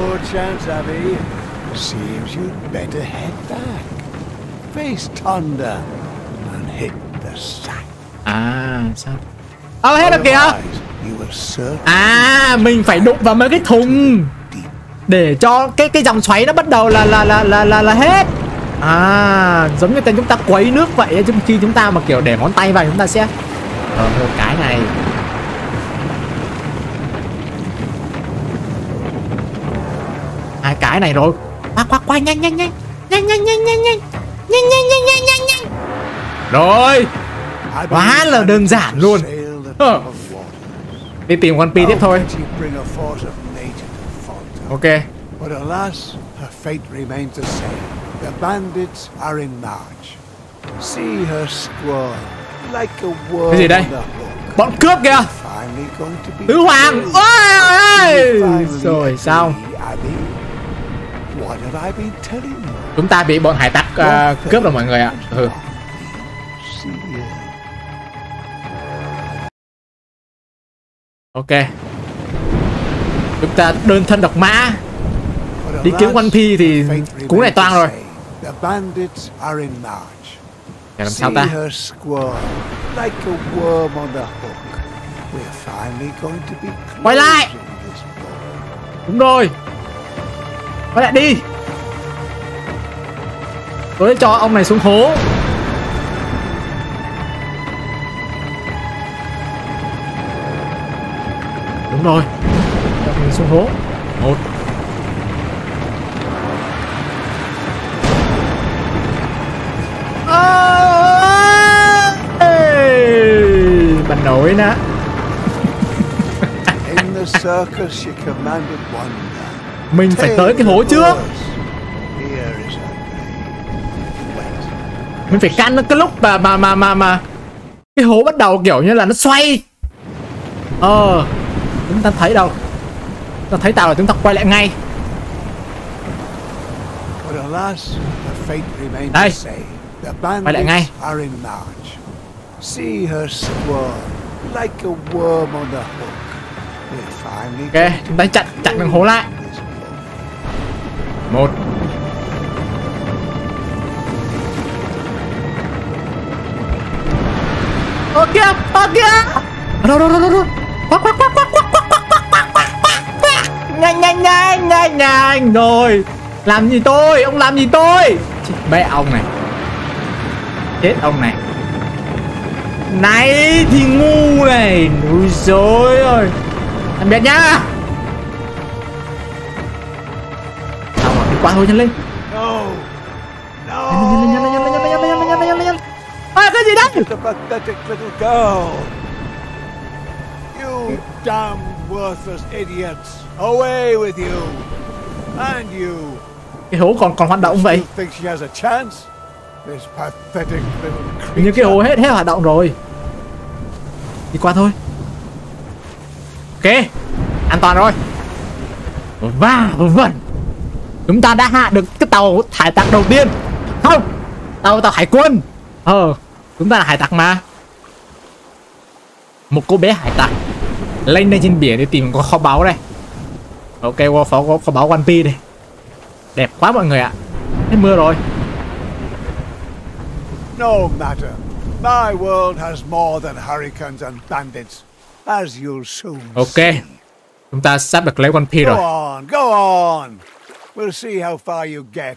À, sao? Hết rồi kìa. À, mình phải đụng vào mấy cái thùng để cho cái dòng xoáy nó bắt đầu là hết. À, giống như chúng ta quấy nước vậy. Khi chúng ta mà kiểu để ngón tay vào chúng ta sẽ một cái này. Hai cái này rồi. Qua nhanh. Rồi. Quá là đơn giản luôn. Đi tìm One Piece tiếp thôi. Ok. Cái gì đây? Bọn cướp kìa. Tứ hoàng. Ôi! Rồi xong. Chúng ta bị bọn hải tặc cướp rồi mọi người ạ. Ok. Chúng ta đơn thân độc mã đi kiếm One Piece thì cú này toang rồi. Để làm sao ta? Quay lại. Đúng rồi. Quay lại đi. Tôi cho ông này xuống hố. Đúng rồi. Cho mình xuống hố. 1. Bạn nổi nè. Mình phải tới cái hố trước. Mình phải căn cái lúc mà cái hố bắt đầu kiểu như là nó xoay. Chúng ta thấy đâu. Ta thấy tao là chúng ta quay lại ngay. Đây. Quay lại ngay. Ok, chúng ta chặn đường hố lại. 1. Kìa. Đâu. Nhanh rồi. Làm gì tôi? Ông làm gì tôi? Chết mẹ ông này. Chết ông này. Này thì ngu này. Ui dồi ơi. Tạm biệt nhá. Sao mà đi qua thôi, nhanh lên. Nhanh. Cái gì đấy? You damn worthless idiots. Away with you. And you. Cái hố còn hoạt động vậy? Như cái hố hết hoạt động rồi. Đi qua thôi. Ok. An toàn rồi. Và vâng. Chúng ta đã hạ được cái tàu hải tặc đầu tiên. Không. Tàu hải quân. Chúng ta là hải tặc mà. Một cô bé hải tặc lên đây trên biển để tìm có kho báu đây. Ok, kho báu One Piece đây. Đẹp quá mọi người ạ. Hết mưa rồi. no matter. My world has more than hurricanes and bandits, as you'll soon see. Chúng ta sắp được lấy One Piece rồi. Go on. We'll see how far you get.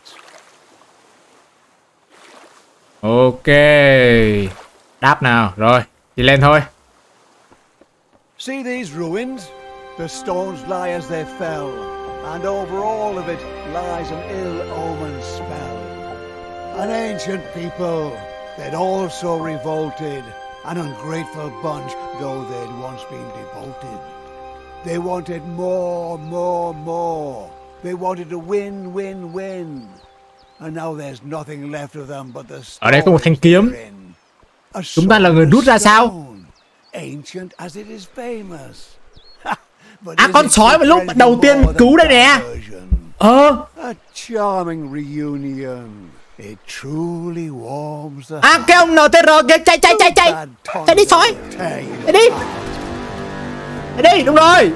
Ok. Đáp nào. Rồi, đi lên thôi. See these ruins? The stones lie as they fell, and over all of it lies an ill-omened spell. An ancient people, they'd also revolted, an ungrateful bunch, though they'd once been devoted. They wanted more. They wanted to win. And now there's nothing left of them but the Ở đây có một thanh kiếm. Chúng ta là người rút ra sao? Ancient as it is famous. Con sói mà lúc đầu tiên cứu đây nè. A charming reunion. It truly warms the cái ông NTR kìa, chạy đi sói. Chạy đi, đúng rồi.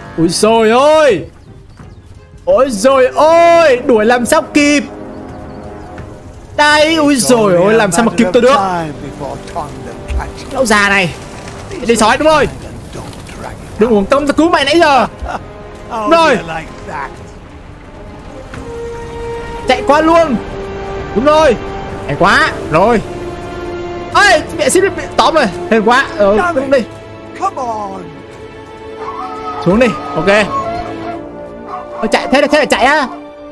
Ôi rồi ôi, đuổi làm sao kịp. Đây, ôi rồi ôi, làm sao mà kịp tôi được. Lão già này. Đi sói, đúng rồi. Đừng uổng tâm, tôi cứu mày nãy giờ. Đúng rồi. Chạy qua luôn. Đúng rồi. Hay quá. Rồi. Ê, mẹ xin bị tóm rồi. Hên quá. Xuống đi. Xuống đi. Ok. Chạy thế là chạy á.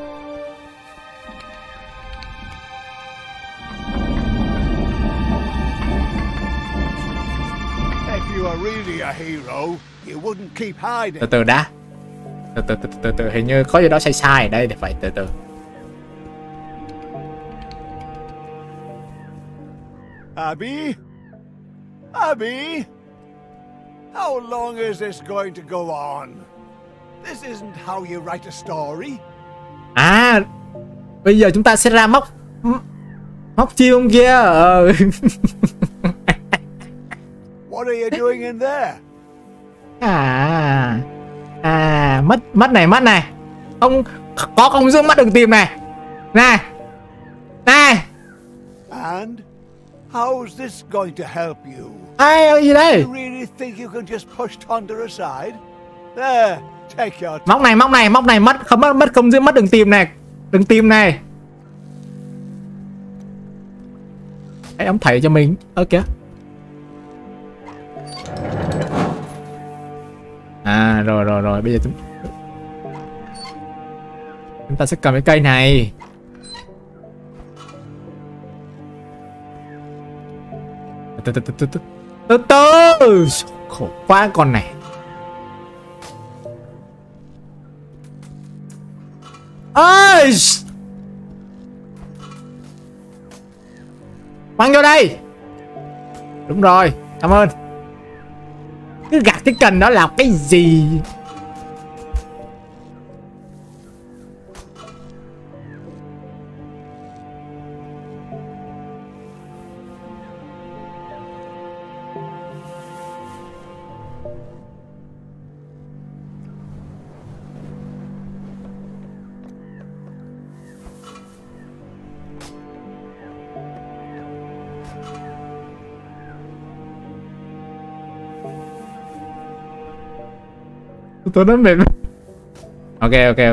Từ từ đã. Từ hình như có gì đó sai ở đây thì phải từ từ. Abby, how long is this going to go on? This isn't how you write a story. Bây giờ chúng ta sẽ ra móc chim kia. What are you doing in there? Mắt này. Không dương mắt đừng tìm này. Này. And how is this going to help you? Gì đây? You really think you can just push Thunder aside? There, take your móc này, mắt không dương mắt đừng tìm này. Ông thầy cho mình. Kìa. Rồi bây giờ chúng ta sẽ cầm cái cây này. Từ từ. Khổ quá con này. Ơi, bắn vô đây. Đúng rồi, cảm ơn. Cứ gạt cái cần đó là cái gì? Tôi nói mệt. Ok.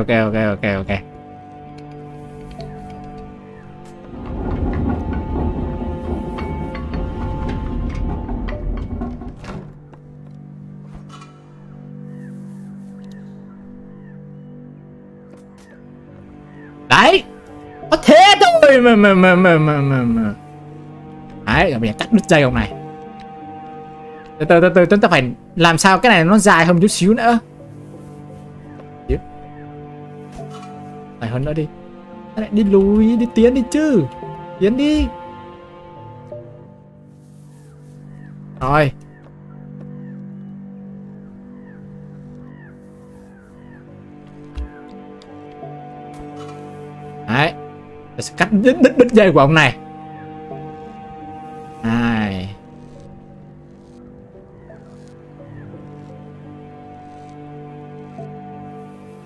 Đấy. Có thế thôi mà. Đấy, bây giờ cắt đứt dây ông này. Từ chúng ta phải làm sao cái này nó dài hơn chút xíu nữa. Phải hơn nữa đi. Lại đi lùi, đi tiến đi chứ. Tiến đi. Rồi. Đấy. Tôi sẽ cắt đứt dây của ông này. Này.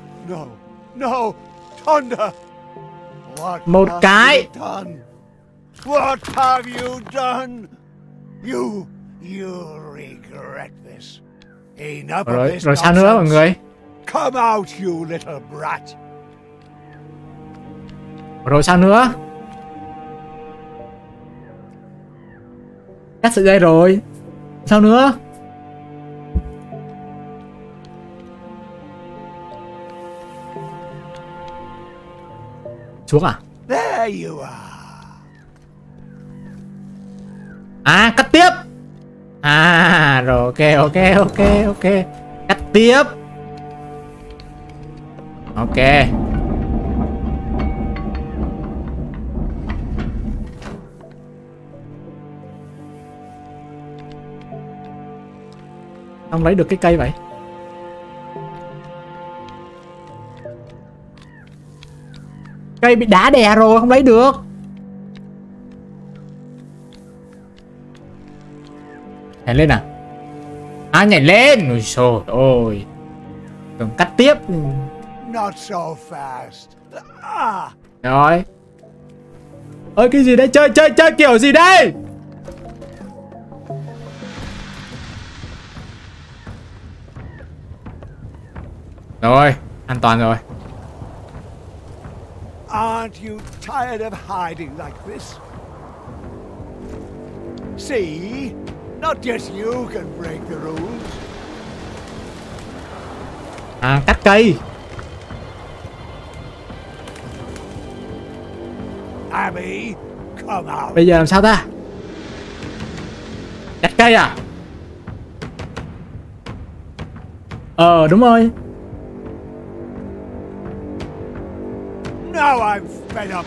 No, Thunder. Một cái. What have you done? You regret this. Enough of this Rồi sao nữa mọi người? Come out, you little brat. Rồi sao nữa? Cắt sợi dây rồi. Sao nữa? Xuống à? There you are. À, cắt tiếp. À, rồi ok. Cắt tiếp. Ok. Không lấy được cái cây vậy. Cây bị đá đè rồi, không lấy được. Nhảy lên à? À, nhảy lên. Ôi trời ơi. Tưởng cắt tiếp. Not so fast. Ah. Rồi. Ơi cái gì đây? Chơi kiểu gì đây? Rồi, an toàn rồi. Aren't you tired of hiding like this? See? Not just you can break the rules. À, cắt cây. Abby, come out. Bây giờ làm sao ta? Cắt cây à? Đúng rồi. Now I'm fed up.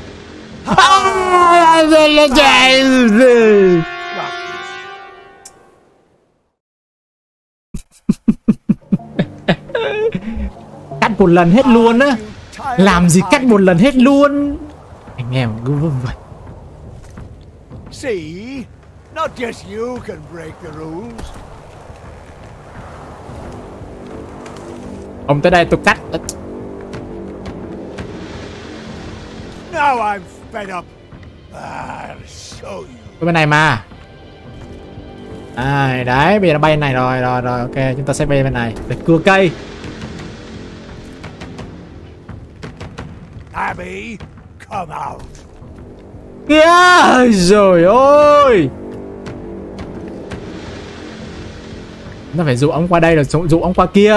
Cắt một lần hết luôn á. Làm gì cắt một lần hết luôn. Anh em cứ vậy. See? Not just you can break the rules. Ông tới đây tôi cắt. Now I'm fed up. I'll show you. Cái bên này mà. À, đấy, bây giờ nó bay này rồi, ok, chúng ta sẽ bay bên này để cưa cây. Abby, come out. Kìa, rồi ôi. Nó phải dụ ông qua đây rồi dụ ông qua kia.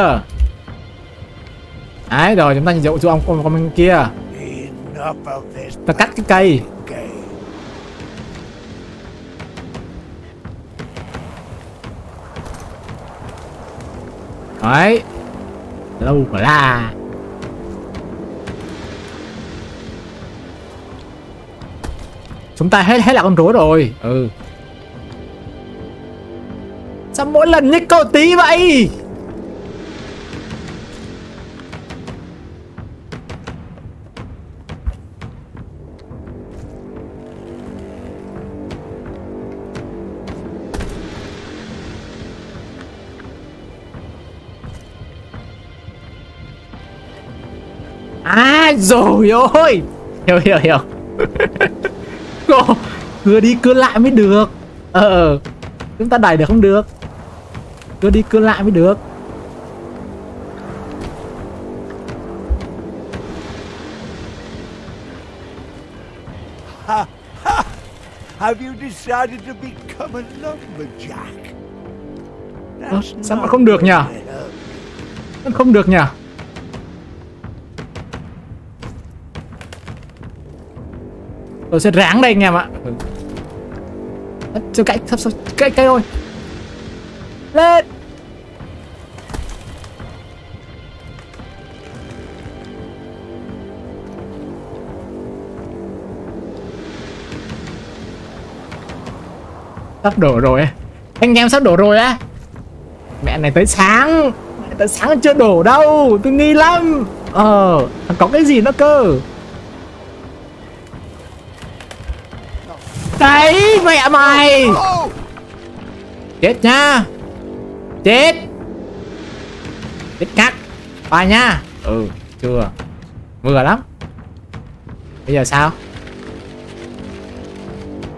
Đấy rồi, chúng ta dụ ông qua bên kia. Ta cắt cái cây. Đấy. Lâu quá là. Chúng ta hết là con rối rồi. Ừ. Sao mỗi lần nhích cầu tí vậy? À rồi ôi. Hiểu. Cưa đi cưa lại mới được. Chúng ta đẩy được không được. Cưa đi cưa lại mới được. Have you decided to become a lumberjack? Sao mà không được nhỉ? Không được nhỉ? Tôi sẽ ráng đây anh em ạ. Chưa cạnh sắp cây rồi. Lên. Sắp đổ rồi. Anh em sắp đổ rồi á. Mẹ này tới sáng. Tới sáng chưa đổ đâu. Tôi nghi lắm. Có cái gì nữa cơ. Đấy mẹ mày. Chết nha. Chết ngắt. Ba nha. Chưa. Mưa lắm. Bây giờ sao?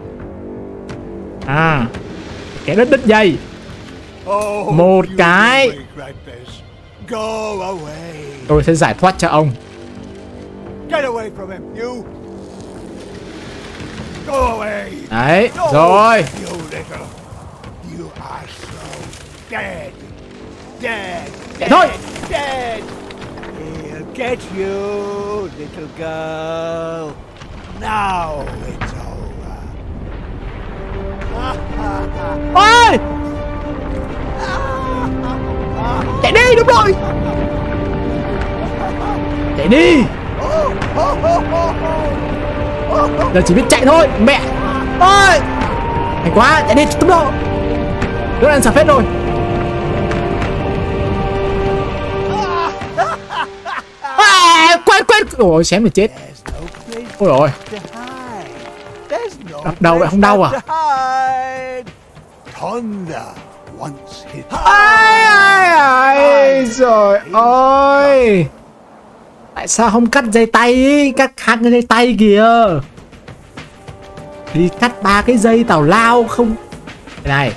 À, kẻ đứt dây. Oh, Một you cái. regret this. Go away. Tôi sẽ giải thoát cho ông. Get away from him, you. Go away. Đấy, No, rồi. You little. You are so dead. Dead. Chạy thôi. Dead. He'll get you, little girl. Now it's over. Ôi! Chạy đi, đúng rồi. Chạy đi. Giờ chỉ biết chạy thôi, mẹ. Ôi! Hay quá, chạy đi tốc độ. Đứa ăn sạp hết rồi. Quên. Ôi, xém thì chết. Ôi ôi. Đập đầu vậy không đau à? Ai rồi ôi. Tại sao không cắt dây tay ý? Cắt hai cái dây tay kìa. Đi cắt 3 cái dây tào lao không. Cái này.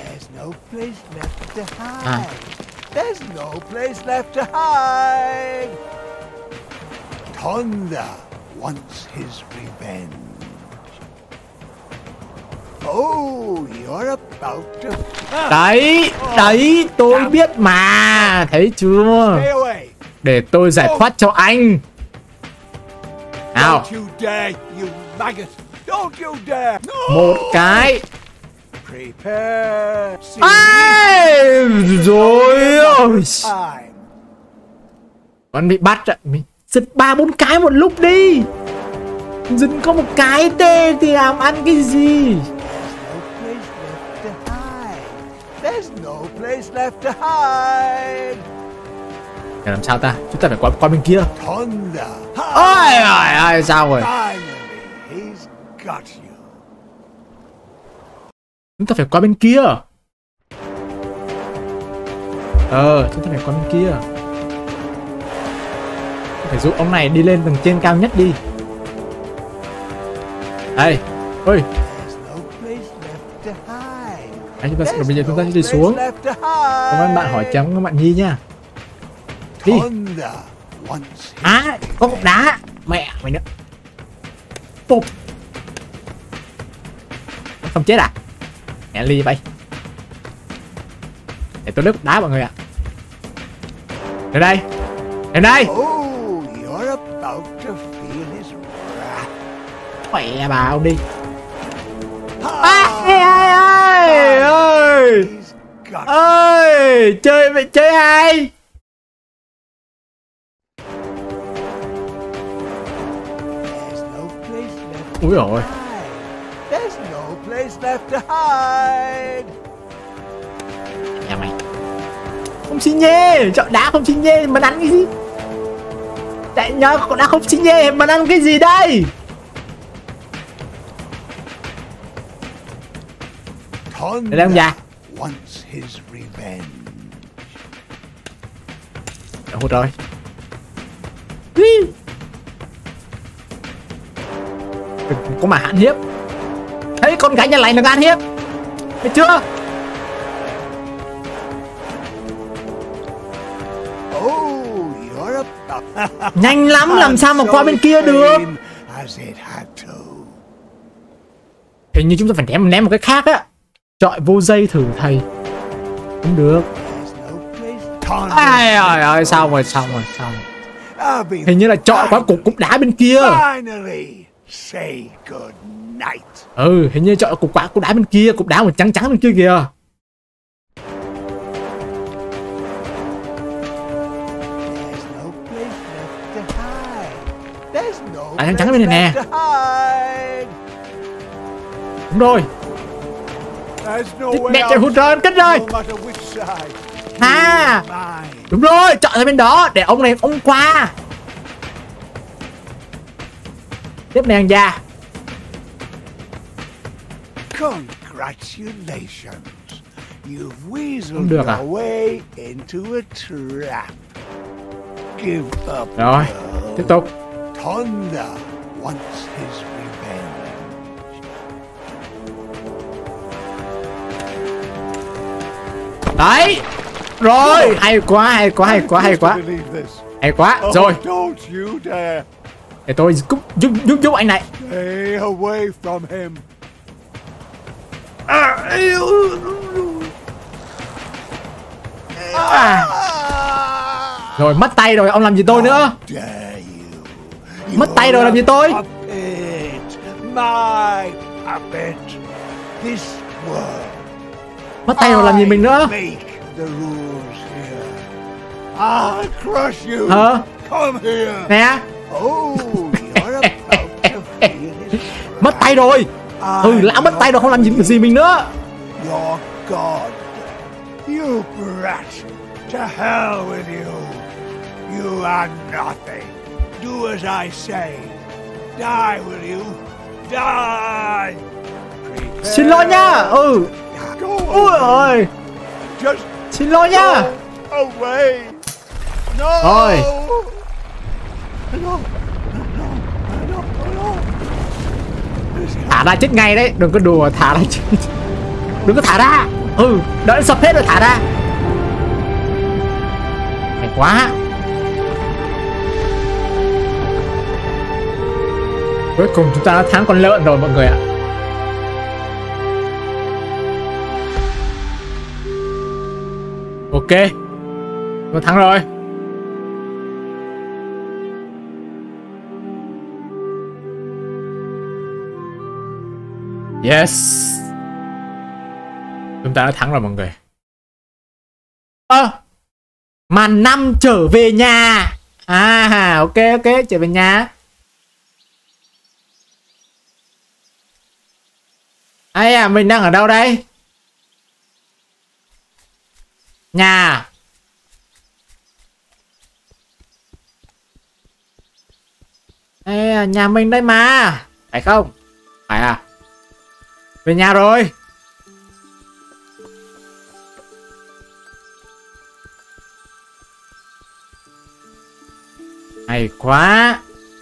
À. Thunder wants his revenge. Oh, you're about to... Đấy, tôi biết mà. Thấy chưa? Để tôi giải thoát cho anh. Nào. Một cái. Ai, rồi. Con bị bắt ạ. Giật 3-4 cái một lúc đi. Dừng có một cái tê thì làm ăn cái gì? Để làm sao ta? Chúng ta phải qua bên kia. Ôi, sao rồi? Chúng ta phải qua bên kia. Chúng ta phải qua bên kia. Phải giúp ông này đi lên tầng trên cao nhất đi. Đây, ơi. Bây giờ chúng ta sẽ đi xuống. Cảm ơn bạn hỏi chấm các bạn Nhi nha. Đi. À, có cục đá. Mẹ mày nữa. Bụp. Không chết à? Mẹ Ly bay. Để tôi lấy cục đá mọi người ạ. Đến đây. Đến đây. Mẹ bà ông đi. Ơi, chơi ai? Úi rồi. Nhà mày. Không xin nhê, chọn đá không xin nhê mà ăn cái gì? Tại nhớ con đã không xin nhê mà ăn cái gì đây? Để đây ông già. Hụt rồi. Đừng có mà hạn hiếp. Thấy con gái nhà lành đừng ăn hiếp. Thấy chưa? Nhanh lắm, làm sao mà qua bên kia được? Hình như chúng ta phải ném một cái khác á. Chọi vô dây thử thầy. Không được. Ai, sao rồi. Hình như là chọi qua cục đá bên kia. Hình như chọi cục đá bên kia. Cục đá màu trắng bên kia kìa. Trắng bên này nè. Đúng rồi. Mẹ chạy hụt rồi, kết rồi. À, đúng rồi, chọn ra bên đó để ông này ông qua. Tiếp này anh già. Không được à? Rồi, tiếp tục. Đấy. Rồi, hay quá, hay quá, hay quá, hay quá. Hay quá, rồi. Để tôi giúp anh này. Stay away from him. Rồi mất tay rồi, ông làm gì tôi nữa? Mất tay rồi làm gì tôi? Mất tay rồi làm gì mình nữa? Hả? Nè. Mất tay rồi. Lão mất tay rồi, không làm gì mình nữa. You brat! To hell with you! You are nothing! Do as I say! Die, will you? Die! Xin lỗi nha! Ui ơi! Xin lỗi nha! Away! No! Rồi! Thả ra chết ngay đấy! Đừng có đùa, thả ra chết! Đừng có thả ra! Đợi sập hết rồi thả ra. Hay quá. Cuối cùng chúng ta đã thắng con lợn rồi mọi người ạ. Ok, chúng ta thắng rồi. Yes, chúng ta đã thắng rồi mọi người. Màn 5 trở về nhà. Ok, trở về nhà. Ai à, mình đang ở đâu đây? Nhà. Ai à, nhà mình đây mà. Phải không? Phải à? Về nhà rồi. Hay quá.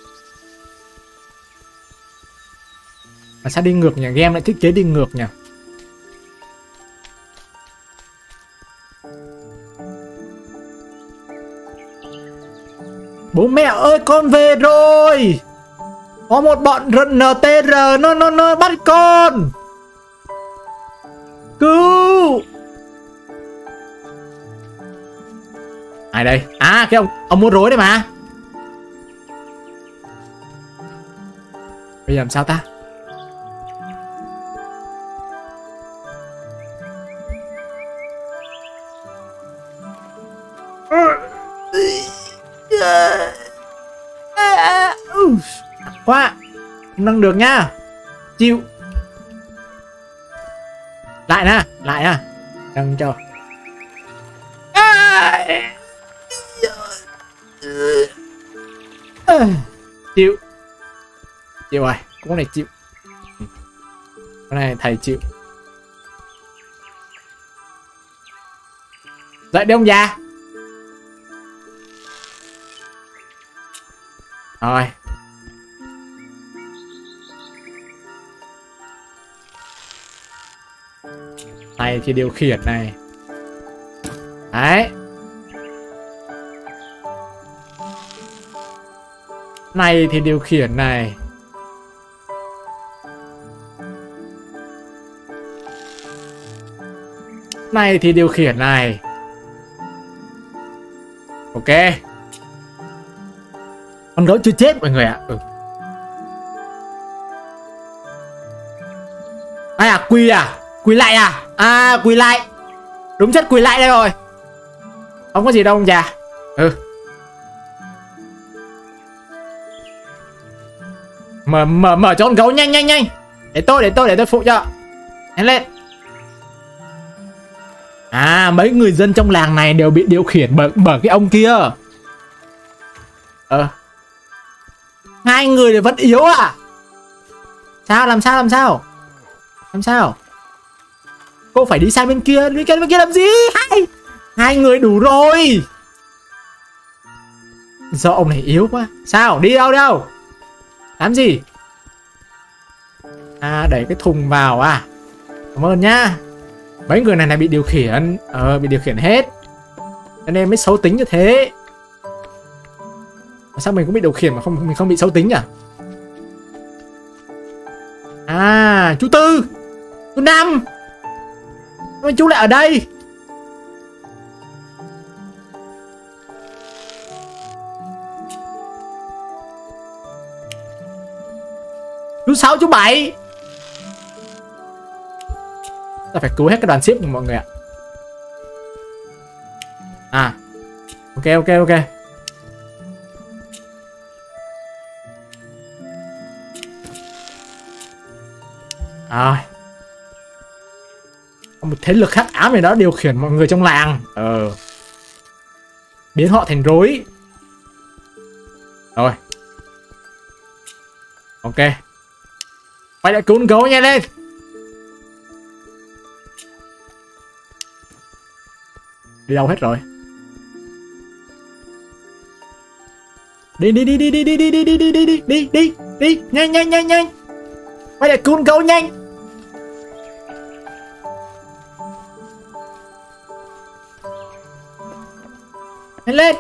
Mà sao đi ngược nhỉ? Game lại thiết kế đi ngược nhỉ? Bố mẹ ơi, con về rồi. Có một bọn NTR nó bắt con. Cứu. Ai đây? À, cái ông mua rối đấy mà. Bây giờ làm sao ta? Quá. Không nâng được nha. Chịu. Lại nè. Lại nè. Nâng cho. Chịu. Chịu rồi. Con này chịu. Con này thầy chịu. Dậy đi ông già. Rồi. Này thì điều khiển này. Đấy. Này thì điều khiển này. Này thì điều khiển này. Ok. Con gấu chưa chết mọi người ạ. Ai à, quỳ à? Quỳ lại à? À, quỳ lại. Đúng chất quỳ lại đây rồi. Không có gì đâu ông già. Mở cho con gấu nhanh. Để tôi phụ cho. Nhanh lên. À, mấy người dân trong làng này đều bị điều khiển bởi cái ông kia. Hai người thì vẫn yếu à? Sao? Làm sao? Cô phải đi sang bên kia. Bên kia làm gì? Hai người đủ rồi. Do ông này yếu quá. Sao? Đi đâu? Làm gì? À, đẩy cái thùng vào à? Cảm ơn nhá. Mấy người này bị điều khiển. Bị điều khiển hết. Cho nên mới xấu tính như thế. Sao mình cũng bị điều khiển mà mình không bị xấu tính à? À, chú Tư, chú Năm, sao chú lại ở đây? Chú Sáu, chú Bảy. Ta phải cứu hết cái đoàn ship của mọi người ạ. À, ok. Rồi. Có một thế lực hắc ám này đó điều khiển mọi người trong làng. Biến họ thành rối. Rồi. Ok. Quay lại cứu con gấu nha lên. Đi đâu hết rồi? Đi, nhanh. Quay lại cứu con gấu nhanh. Lên.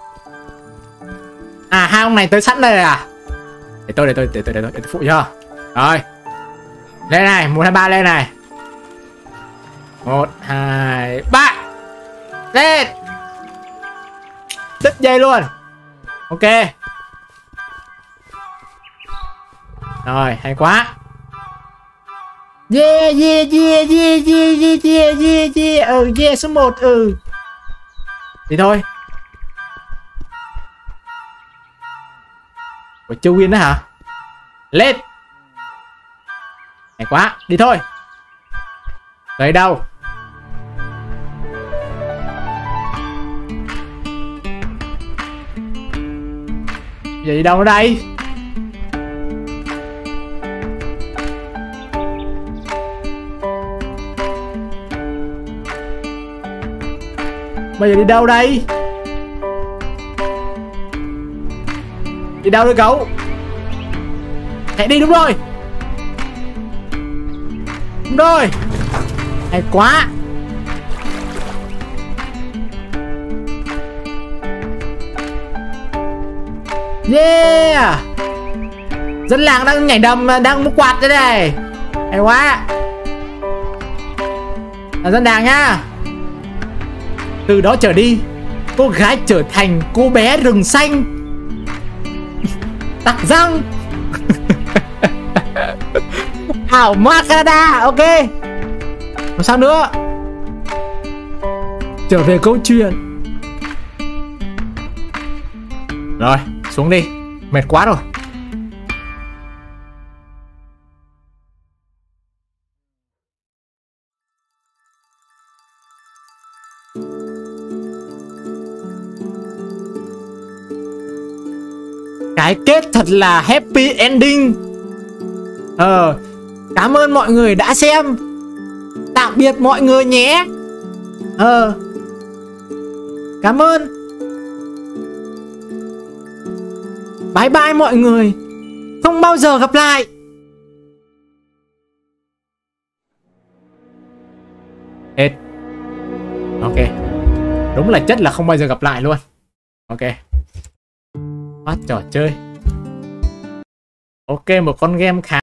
À, hai ông này tới sẵn đây rồi à? Để tôi phụ cho. Rồi. Lên này, 1 2 3 lên này. 1 2 3. Lên. Đứt dây luôn. Ok. Rồi, hay quá. Yeah. Yeah, số 1. Đi thôi. Của Châu Nguyên đó hả? Lên. Hay quá, đi thôi. Tới đâu? Giờ đi đâu ở đây? Bây giờ đi đâu đây? Đi đâu đây cậu? Hãy đi, đúng rồi. Đúng rồi. Hay quá. Yeah. Dân làng đang nhảy đầm, đang múa quạt đây này. Hay quá. Là dân làng nhá. Từ đó trở đi, cô gái trở thành cô bé rừng xanh. Tặc răng. Ảo ma Canada. Ok. Làm sao nữa? Trở về câu chuyện. Rồi, xuống đi. Mệt quá rồi. Cái kết thật là happy ending. Cảm ơn mọi người đã xem. Tạm biệt mọi người nhé. Cảm ơn. Bye bye mọi người. Không bao giờ gặp lại. Hết. Ok. Đúng là chất là không bao giờ gặp lại luôn. Ok. Bắt trò chơi. Ok, một con game khá